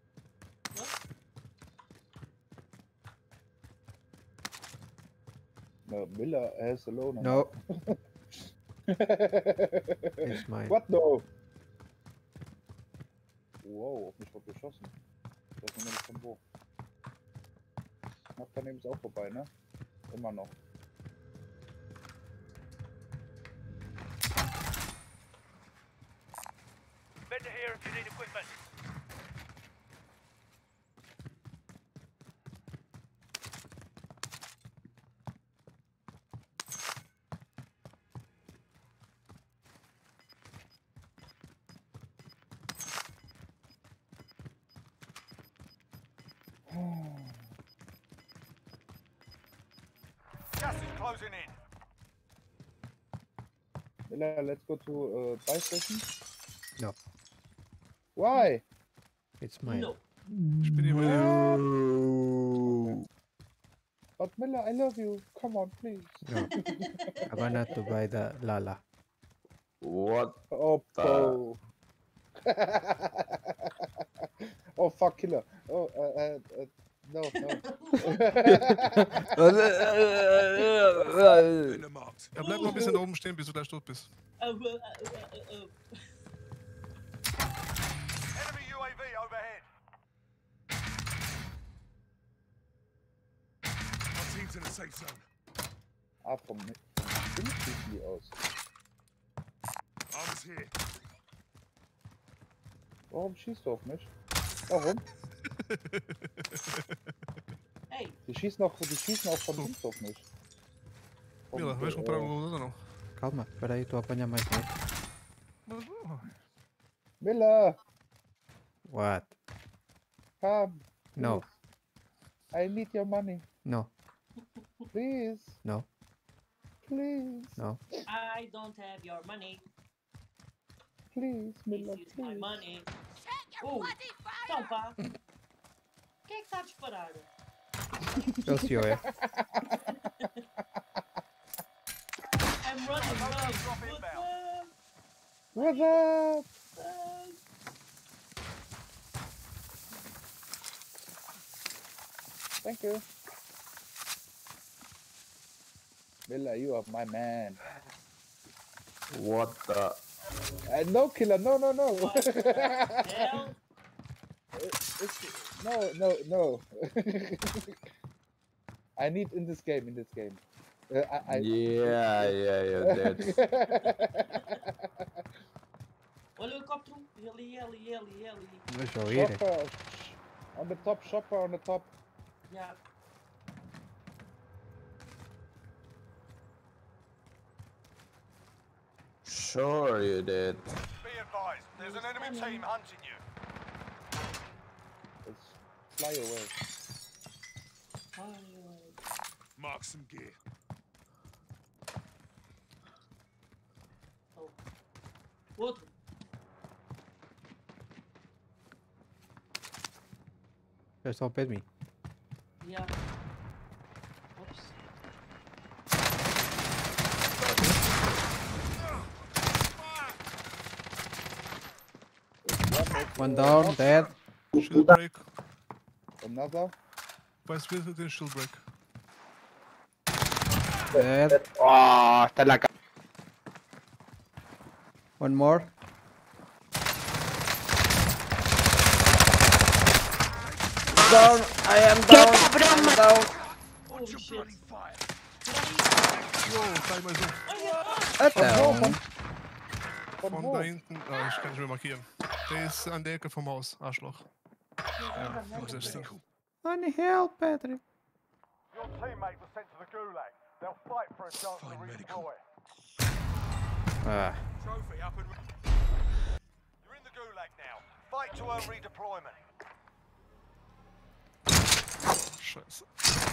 No, Miller has alone. No. It's mine. What no? Wow, auf mich wurde geschossen. Ich weiß noch nicht von wo. Knapp daneben ist auch vorbei, ne? Immer noch. Better here if you need equipment. Gas is closing in. Miller, let's go to buy station. No, Why? it's mine. No. Ich bin hier bei dir. But Miller, I love you. Come on, please. No, I wanted to buy the Lala. What? Oh, Bo. Oh, fuck, killer. Oh, no, no. Winner marked. Ja, bleib noch ein bisschen da oben stehen, bis du gleich tot bist. Enemy UAV overhead. Our team's in a safe zone. Ah, vom Ding schießen die aus. Armor's here. Warum schießt du auf mich? Warum? Hey, Die schießen auch von links auf mich. Mila, vais comprar um ou não? Calma, espera aí, estou a apanhar mais dinheiro. Mas, oh, Miller, What? come. No, I need your money. no, Please. no, Please. no. I don't have your money. Please, Miller, This is my please. money. Check your Oh, bloody fire! então vá. Quem é que está a disparar? É o senhor, é? I'm running Drop low. inbound. What's up? Thank you. Miller, you are my man. What the? No, killer, no, no, no. Hell, No. I need in this game. Yeah, you're dead. olha o helicóptero. Ele. Deixa eu ir. Shopper. On the top, shopper on the top. Yeah. Sure you did. Be advised, there's an enemy team hunting you. Let's fly away. Mark some gear. Oh. Outro. Já estão ao pé de mim. Yeah. Ops. One down, dead. Shield break. Another. Vais ver se tem shield break. Dead. Oh, está en la cara. One more. Down. I am down. I'm down. Oh shit. Uou, tá aí mais um. Então. Von Von wo? da hinten. Ah, ich kann nicht mehr markieren. Der ist an der Ecke vom Haus, Arschloch. Ja, 65. I need help, Patrick. Your teammate was sent to the Gulag. They'll fight for a chance to Find medical. redeploy. Ah, Trophy up and... You're in the Gulag now. Fight to earn redeployment. Scheiße.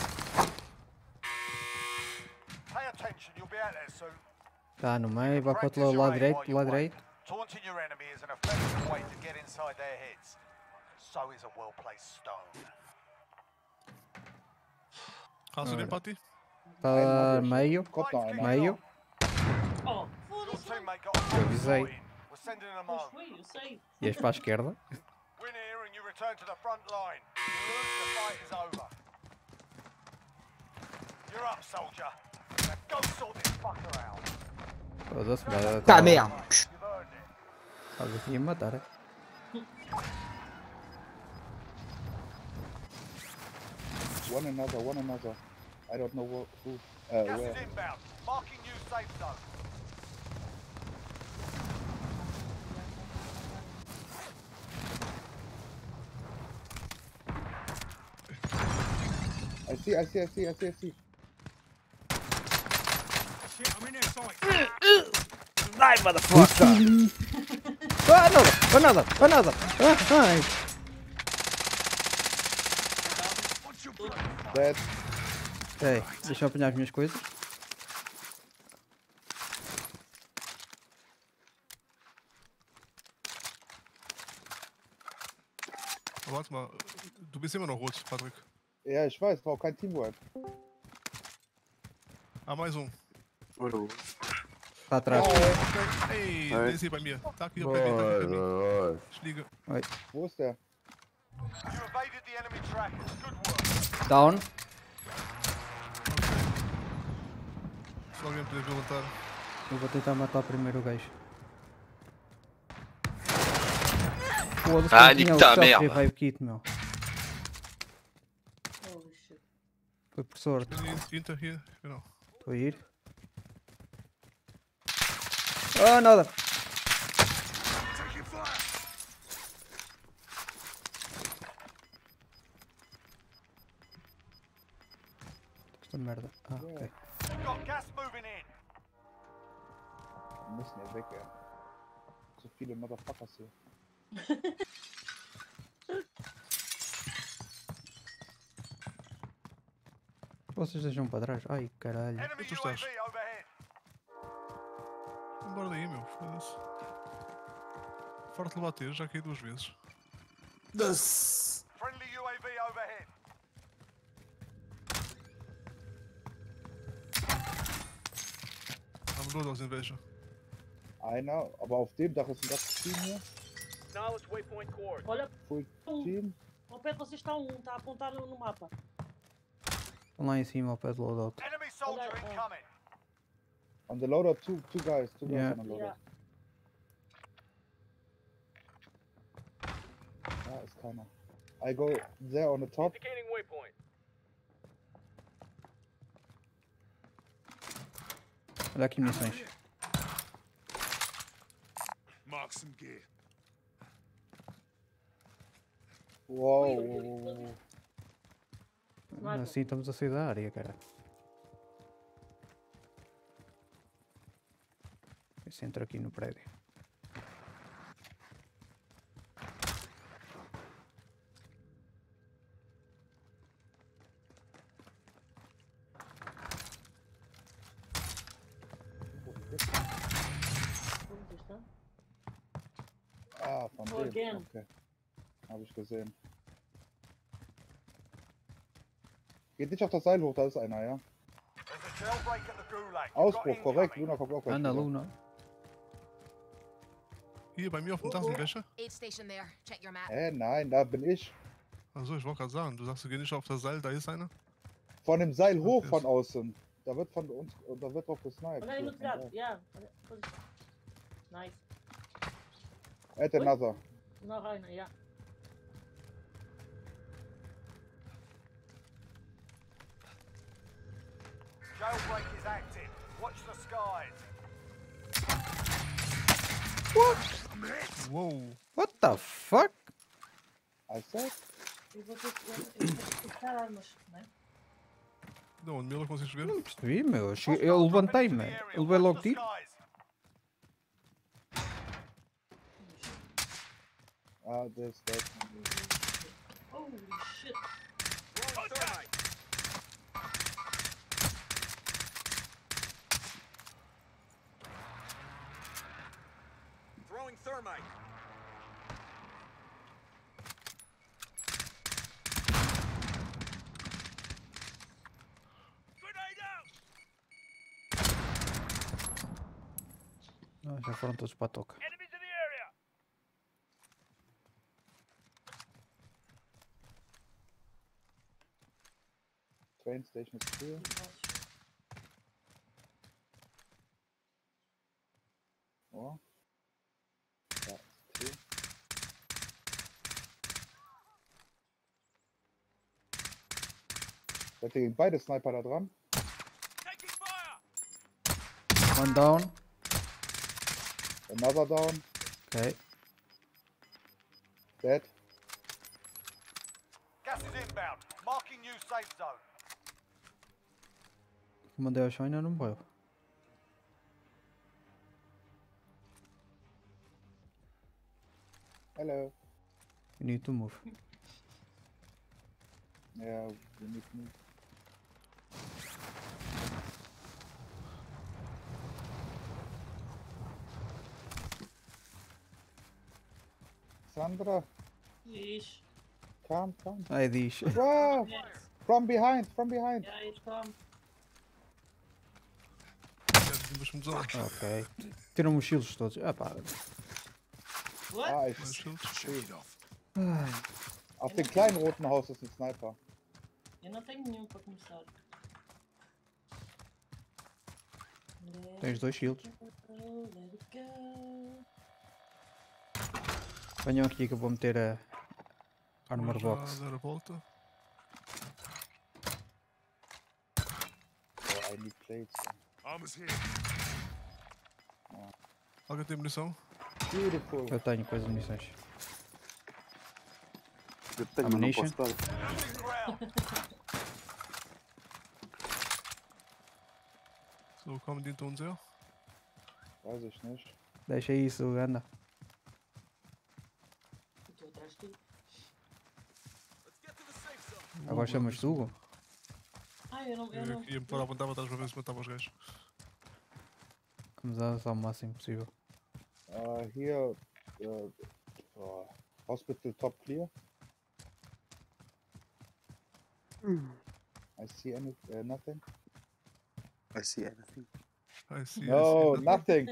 Pay attention, you'll be out there soon. tá no meio, vai para o outro lado direito, do lado direito. Taunting your enemy is an effective way to get inside their heads. So is a well-placed stone. Hast du den Patti? Está meio, Kommt noch einer. meio. Oh, Your foda-se. teammate got a Eu avisei. We're sending them Pois home. foi, eu sei. E és para a esquerda. Win here and you return to the front line. You lose, the fight is over. You're up, soldier. Now go sort this fucker out. Foda-se, vai. Tá mesmo. You've earned it. Estás aqui a me matar. É? One another. I don't know who. Gas Where. is inbound. Marking new safe zone. I see. Shit, I'm in their sight. Die, motherfucker! Another! Ai. Dead. Ei, deixa eu apanhar as minhas coisas. Warte mal, du bist immer noch rot, Patrick. Ja, ich weiß, war auch kein Teamwork. Ah, mais um. Tá atrás. Ei, der ist hier bei mir. Tá aqui, bei mim. Ich liege. Wo ist der? You evaded the enemy trackers. Good work. Down. Se alguém puder levantar. Eu vou tentar matar primeiro o gajo. Foda-se, Ah, não tinha o tá, self merda. revive kit, meu. Holy shit. Foi por sorte. Hinter hier, genau. Estou a ir. Oh, nada. Taking fire. Esta merda. Ah, ok. You've got gas moving in. Wir müssen hier weg, ey. So viele Motherfuckers hier. Vocês deixam para trás? Ai, caralho. Enemy Tu UAV estás? overhead. Embora daí, meu. Foda-se. Forte de bater, já caí 2 vezes. Friendly UAV overhead. Haben nur aus Invasion. Einer, aber auf dem Dach ist ein ganzes Team hier. Olha, Full Team. ao pé de vocês está um, está a apontar no mapa. Estão lá em cima ao pé do loadout. Enemy soldier Hold on, incoming. On the loader, two guys Yeah. on the loader. Da ist keiner. I go there on the top. Olha aqui munições. Mark some gear. Wow. Assim estamos a sair da área, cara. Esse entra aqui no prédio. Onde está? Ah, von Oh, dem. again. Okay. Habe ich gesehen. Geht nicht auf das Seil hoch, da ist einer, ja. There's a jailbreak at the Gulag. You've got Ausbruch, korrekt. incoming. Luna kommt auch gleich Anda, wieder. Luna. Hier, bei mir auf dem Dach sind welche. Aid station there. Check your map. Nein, da bin ich. Achso, ich wollte gerade sagen, du sagst, du gehst nicht auf das Seil, da ist einer. Von dem Seil hoch Yes. von außen. Da wird von uns, da wird doch gesniped. Olha aí no So, von telhado. da. Yeah. Olha, nice. Add another. Não, Raina, yeah. Jailbreak is active. Watch the skies. Wow. What the fuck? I said. Eu vou ter que buscar armas, não é? Da onde, Mila, consegues ver? Não percebi, meu. Eu levantei-me. Eu levei logo tiro. Ah, there's that. Holy shit. Throwing thermite. Ah, já foram todos para a toca. Train station is clear. Oh. Da ist clear. Da liegen beide Sniper da dran. One down. Another down. Ok. Dead. Gas is inbound. Marking new safe zone. Mandei ao chão e ainda não morreu. Hello. You need to move. Yeah, we need to move. Sandra, Diz. come. Ai, diz. Wow! Yes. From behind. Ja, hier kwam. Mas-me usar. Ok. Tiram os shields todos. Ah pá. What? Ah, Mais ich, shields. Shake it off. auf dem kleinen roten Haus ist ein Sniper. Eu não tenho nenhum para começar. Tens 2 shields. Let it go. Venham aqui que eu vou meter a armor Vou já box. dar a volta. Oh, I need plates. Armor's here. Alguém tem munição? Beautiful. Eu tenho coisas de munições. Eu tenho, mas não Ammunition? posso dar. Losing ground. So, kommen die hinter uns her? Weiß ich nicht. Deixa isso, anda. Estou atrás de ti. Agora chamas tu, Hugo? Ah, eu não. Eu Eu não. ia-me pôr a apontar para trás para ver se matava os gajos. Vamos avançar o máximo possível. Hier, Hospital top clear. I see nothing. I see anything. I see, No, nothing.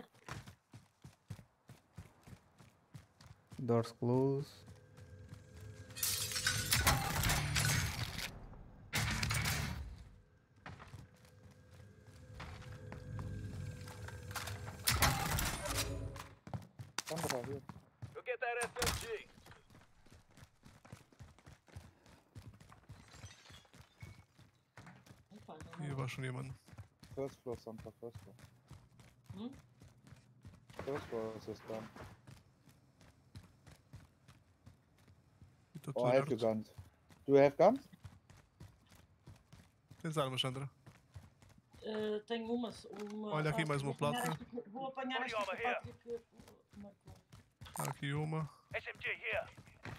Doors close. Sandra, hier. Go get that SMG. Opa, Hier war schon jemand. First floor, Sandra, first floor. Hm? First floor is this done. Está Oh, tudo I have your aberto. guns. Do you have guns? Tens armas, Sandra? tenho uma. Olha aqui mais uma vou apanhar placa. Vou apanhar esta Olha, placa que. Marcou. Há aqui uma. SMG here.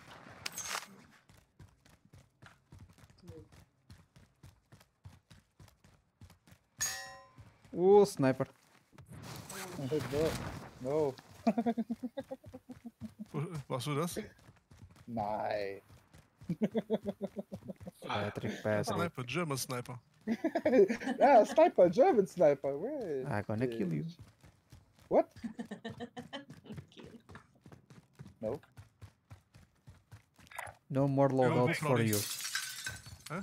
Sniper. No. Warst du das? Nein. Patrick. Sniper, German Sniper. Yeah, sniper, German sniper. Wait. I'm gonna kill you. What? No. No more loadouts vou for para ali. you. Hã?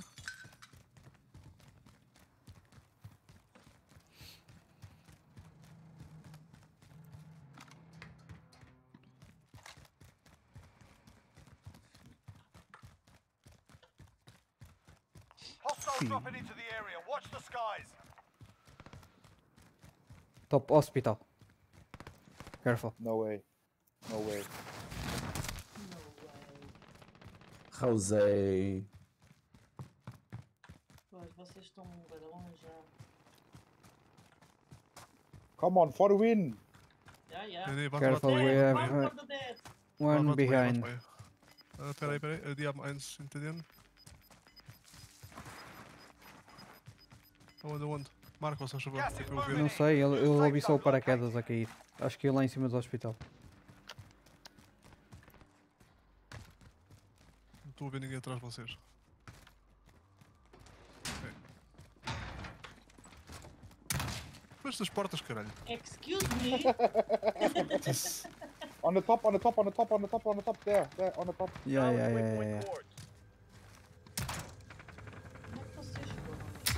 Hostiles dropping into the area. Watch the skies. Top hospital. Careful. No way. No way. No way. Rosé. Pois, vocês estão bem longe já. Come on, for the win. Já, já. Nee, warte, Careful, warte. we Dead, have one for the dead. one Warte, behind. Peraí. Die haben eins hinter dir. Onde? Marcos, faz favor. Que é para eu ver. Não sei, ele ouvi só o paraquedas a cair. Acho que é lá em cima do hospital. Não estou a ver ninguém atrás de vocês. Ok. Fecha as portas, caralho. Excuse me. On the top, there, on the top. Yeah. Como é que você chegou?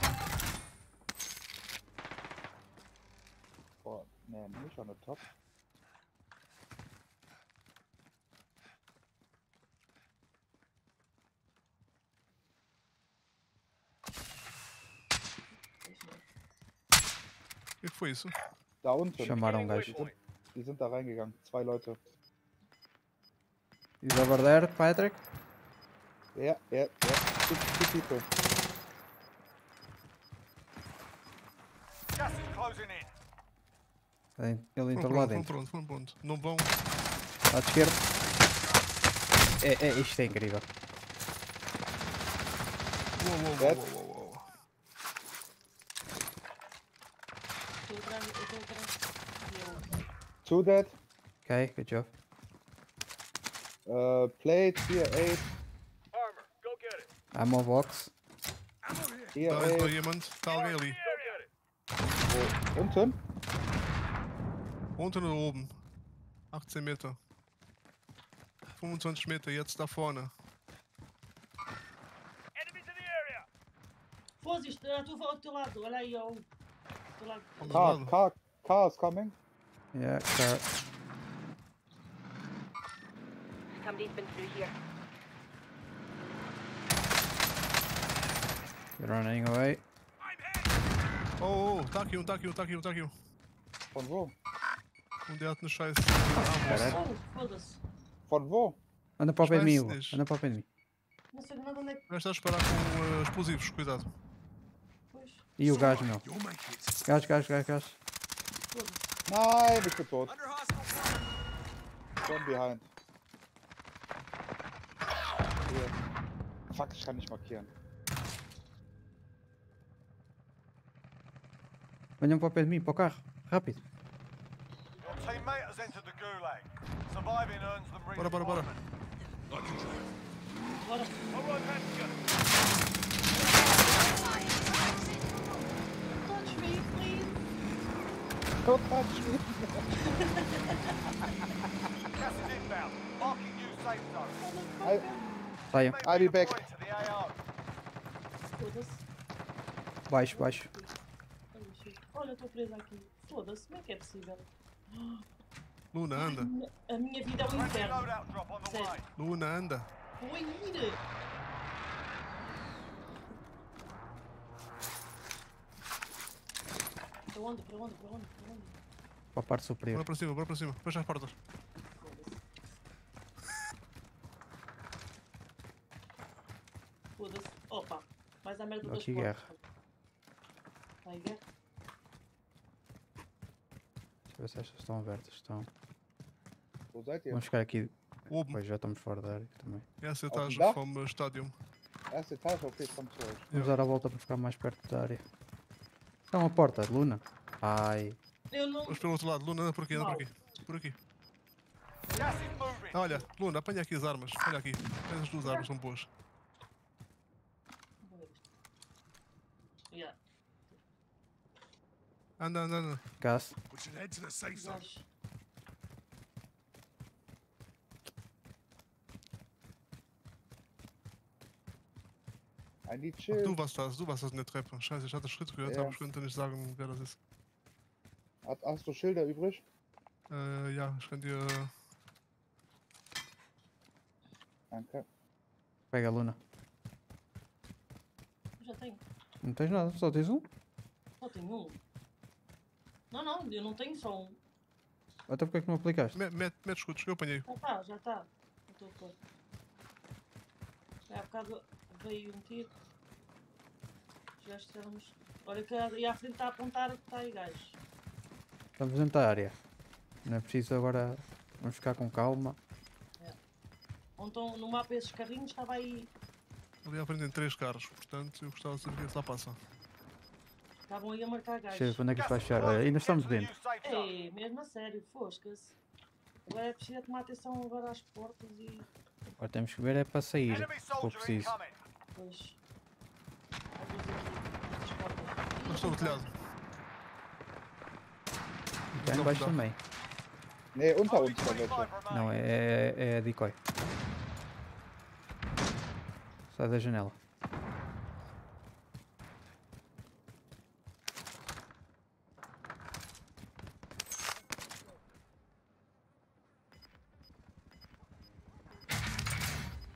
Oh, nee, nicht on the top. que foi isso? Da unten. Chamaram um gajo. Die sind da reingegangen. 2 Leute. He's over there, Patrick. Ja. Two people. Gas is closing in. Ele entrou lá dentro. Pronto. Não vão. Lado esquerdo. Isto é incrível. Uou. Estou atrás. Two dead. Ok, good job. Plate, here 8. Armor, go get it. Ammo box. Hier Daar is nog 8. iemand. Está alguém ali. Unten? Unten oder oben? 18 Meter. 25 Meter, jetzt da vorne. Enemies in the area. Vorsicht, estou ao teu lado. Olha aí, ao teu lado. Van der lado. Car is coming. Yeah, car. Somebody's been through here. You're running away. Oh, tá aqui um. Von wo? Der hat eine scheiß Caralho. Oh, foda-se. Von wo? Anda para o pé de mim, Scheiße, Hugo. diz. Anda para o pé de mim. Não sei nada onde é que. Vai estar a disparar com explosivos, cuidado. Pois. E o gajo, meu. You'll make it. Gajo. Foda-se. Nein, ich bin tot. One behind. Hier. Fuck, ich kann nicht markieren. Venham para o pé de mim, para o carro. Rápido. Your teammate has entered the gulag. Surviving earns them Bora. Bora. All right, hands together. Touch me, please. Don't touch me. Gas is inbound. Marking new safe zone. Saiam. I'll be back. Deploy to the AO. Foda-se. Baixo. Olha, estou presa aqui. Foda-se, como é que é possível? Luna, anda. A minha vida é um Friendly inferno. loadout drop on the Sério. way. Luna, anda. Vou ir. Para onde? Para a parte superior. Bora para cima. Fecha as portas. Foda-se. Opa, mais à merda das Aqui portas. guerra. Vai, guerra. Deixa eu ver se estas estão abertas. Estão. Wo seid ihr? Vamos ficar aqui. Oben. Pois já estamos fora da área também. Erste Auf dem Etage Dach? vom Stadion. Erste Etage, okay, komm zu euch. Vamos dar a volta para ficar mais perto da área. Está uma porta, Luna. Ai. Eu não. Vamos pelo outro lado. Luna, anda por aqui. Por aqui. Gas is moving. Olha, Luna, apanha aqui as armas. Olha aqui. As duas armas são boas. Yeah, Anda. Gás. We should head to the safe zone. gás. I need Ach, Shield. du warst das in der Treppe. Scheiße, ich hatte Schritt gehört, Ja. aber ich könnte nicht sagen, wer das ist. Hast du Schilder übrig? Ja, ich kann dir... Danke. Pega a Luna. Já tenho. Não tens nada, só tens um? Só tenho um. Não, eu não tenho só um. Até porque é que não aplicaste? Mete escudos, eu apanhei. Já está. Estou a pôr. Há bocado veio um tiro. Já estamos. Olha que aí à frente está a apontar que está aí gajo. Estamos dentro da área. Não é preciso agora. Vamos ficar com calma. Então no mapa esses carrinhos estava aí. Ali à frente tem 3 carros, portanto eu gostava de saber se lá passa. Estavam aí a marcar gajos. Cheio, onde é que isto vai chegar? Olha, ainda estamos Get to the dentro. new safe zone. Ei, mesmo a sério, fosca-se. Agora é preciso tomar atenção agora às portas e. Agora temos que ver é para sair. Enemy Se for soldier preciso. incoming. Pois. Às vezes ali, as portas. Mas estou no telhado. E cá em baixo também. Nee, unter Only uns da 25 welche. remain. Não, é a decoy. Sai da janela.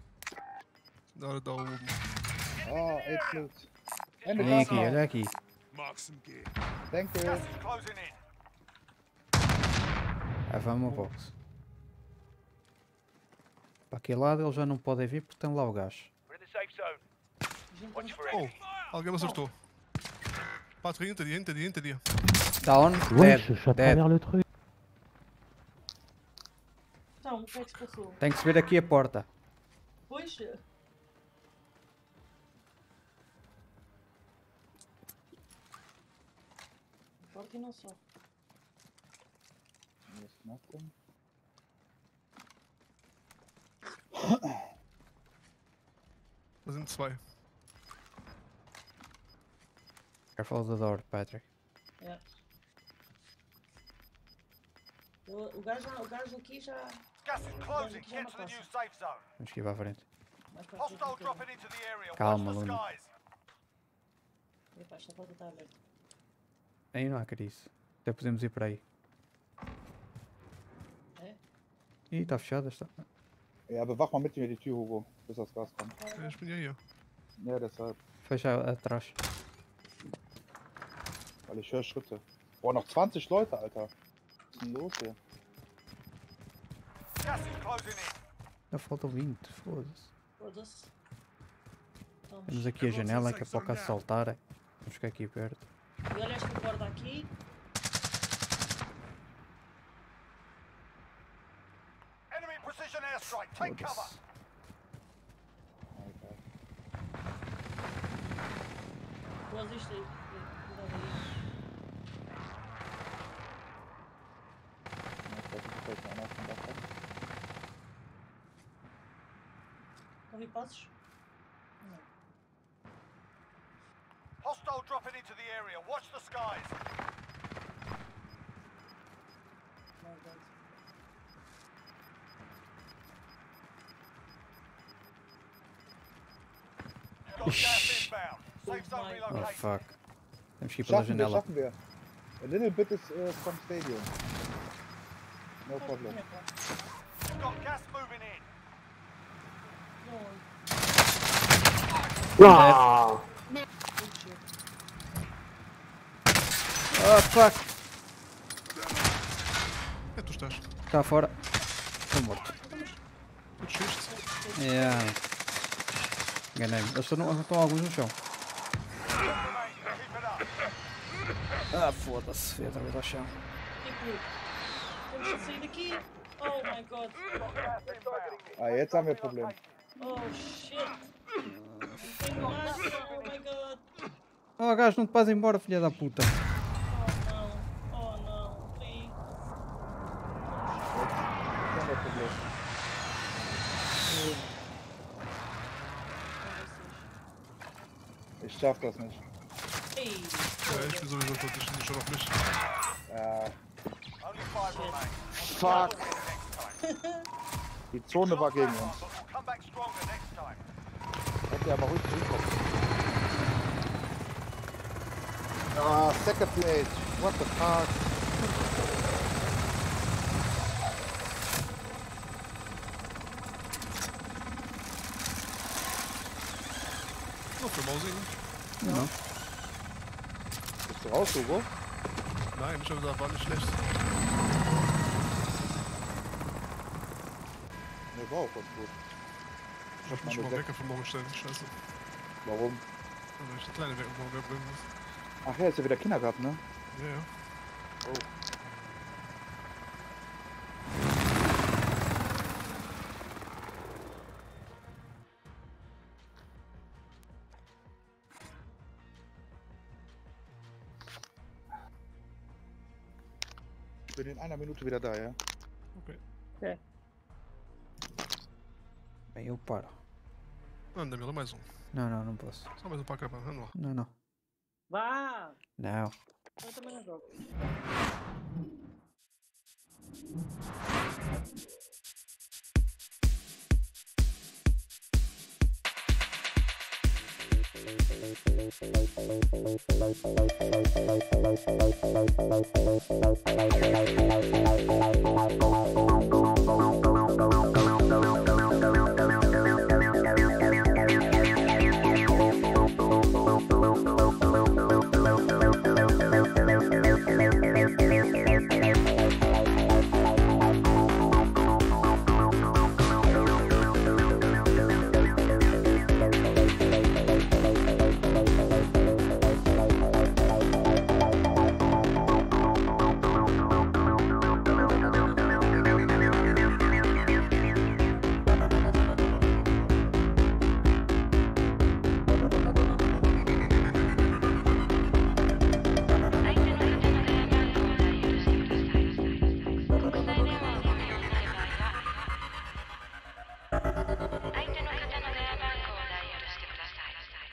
Da oben. Ah, 8 Plus. Ende Olha aqui, Gas. olha aqui. Mark some gear. Thank you. Gas is closing in. Vamos box. Para aquele lado eles já não podem vir porque tem lá o gás. We're in the safe zone. Watch for Oh, enemy. alguém me acertou. Patrie, hinter dir. Down, Wesh, dead, je suis à dead. travers le truc. Então, o que é que se passou? Tem que se ver aqui a porta. Pois. Porta e não só. Jetzt nachgucken. Da sind zwei. Careful of the door, Patrick. É. O gajo aqui já. Gas is closing. Get to the new safe zone. Vamos que ir para a frente. Mais para a frente um Hostile bocadinho. dropping into the area. Calma, Watch the Luna. skies. Epá, esta porta está aberta. Aí não há carice. Até podemos ir para aí. É? Ih, está fechada. Está. Ja, bewach mal mit mir die Tür, Hugo, bis das Gas kommt. Ja, ich bin ja hier. Ja, deshalb. Fecha atrás. Weil ich höre Schritte. Boah, noch 20 Leute, Alter. Was ist denn los hier? Gas is closing in. Já faltam 20, foda-se. Foda-se. Estamos. Temos aqui a janela que é para o caso saltar. Vamos ficar aqui perto. E olha esta porta aqui. Enemy precision airstrike. Take cover. Foda-se. Boas isto aí. Cuidado aí. Ouvi passos? Não. Hostile dropping into the area. Watch the skies. Não, não. You've got gas inbound. Safe zone Oh relocated. fuck. Temos que ir pela Schaffen wir, janela. schaffen wir. A little bit is from stadium. No problem. You've got gas moving in. Ah! Oh fuck. É, tu estás. Está fora. Estou morto. Tu desceste. Yeah. Enganei-me. Eles estão alguns no chão. Keep it up. Ah, foda-se. Fui outra vez ao chão. Tipo, temos que sair daqui. Oh my god. Ah, jetzt haben wir Problem. Oh shit. Tem mais. Oh my god. Oh, gajo, não te vais embora, filha da puta. Oh não. Oh não. Please. Jetzt haben wir Problem. Ich schaff das nicht. Ei. Ja, ich bin sowieso tot, ich schon auf mich. Ja, Only 5 remain. fuck. Die Zone war gegen uns. Come back stronger next time. Hätte aber ruhig zurückkommen. Ah, second place. What the fuck? Noch für Mausing. Não. Bist du raus, Hugo? Nein, ich habe gesagt, war nicht schlecht. Ne, war auch ganz gut. Ich hab mich meine mal Wecker für morgen stellen, scheiße. Warum? Weil ich eine kleine Wecker morgen wegbringen muss. Ach ja, ist ja wieder Kindergarten, ne? Ja, ja. Oh. Ich bin in einer Minute wieder da, ja? Ok. Ok. Bem, eu paro. Não, Danilo, mais um. Não, não posso. Só mais um para acabar, vamos lá. Não. Vá. Não. Eu também não jogo.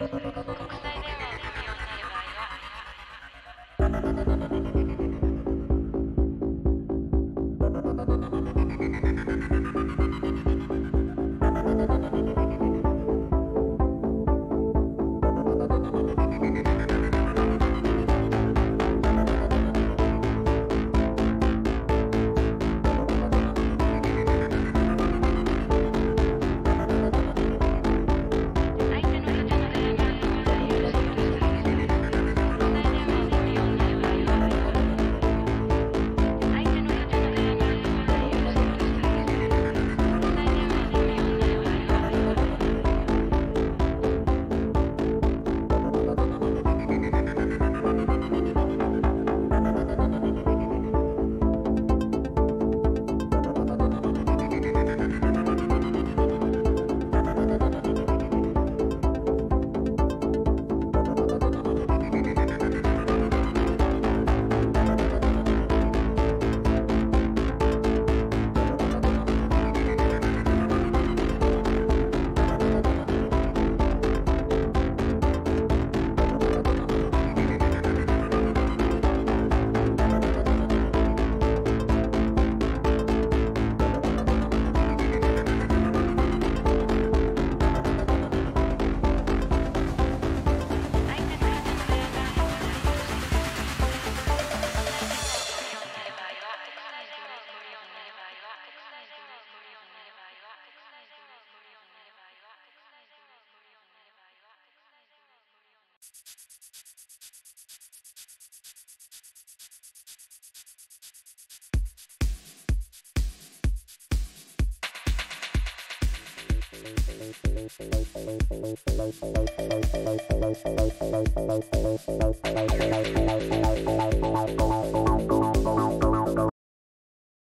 Bye.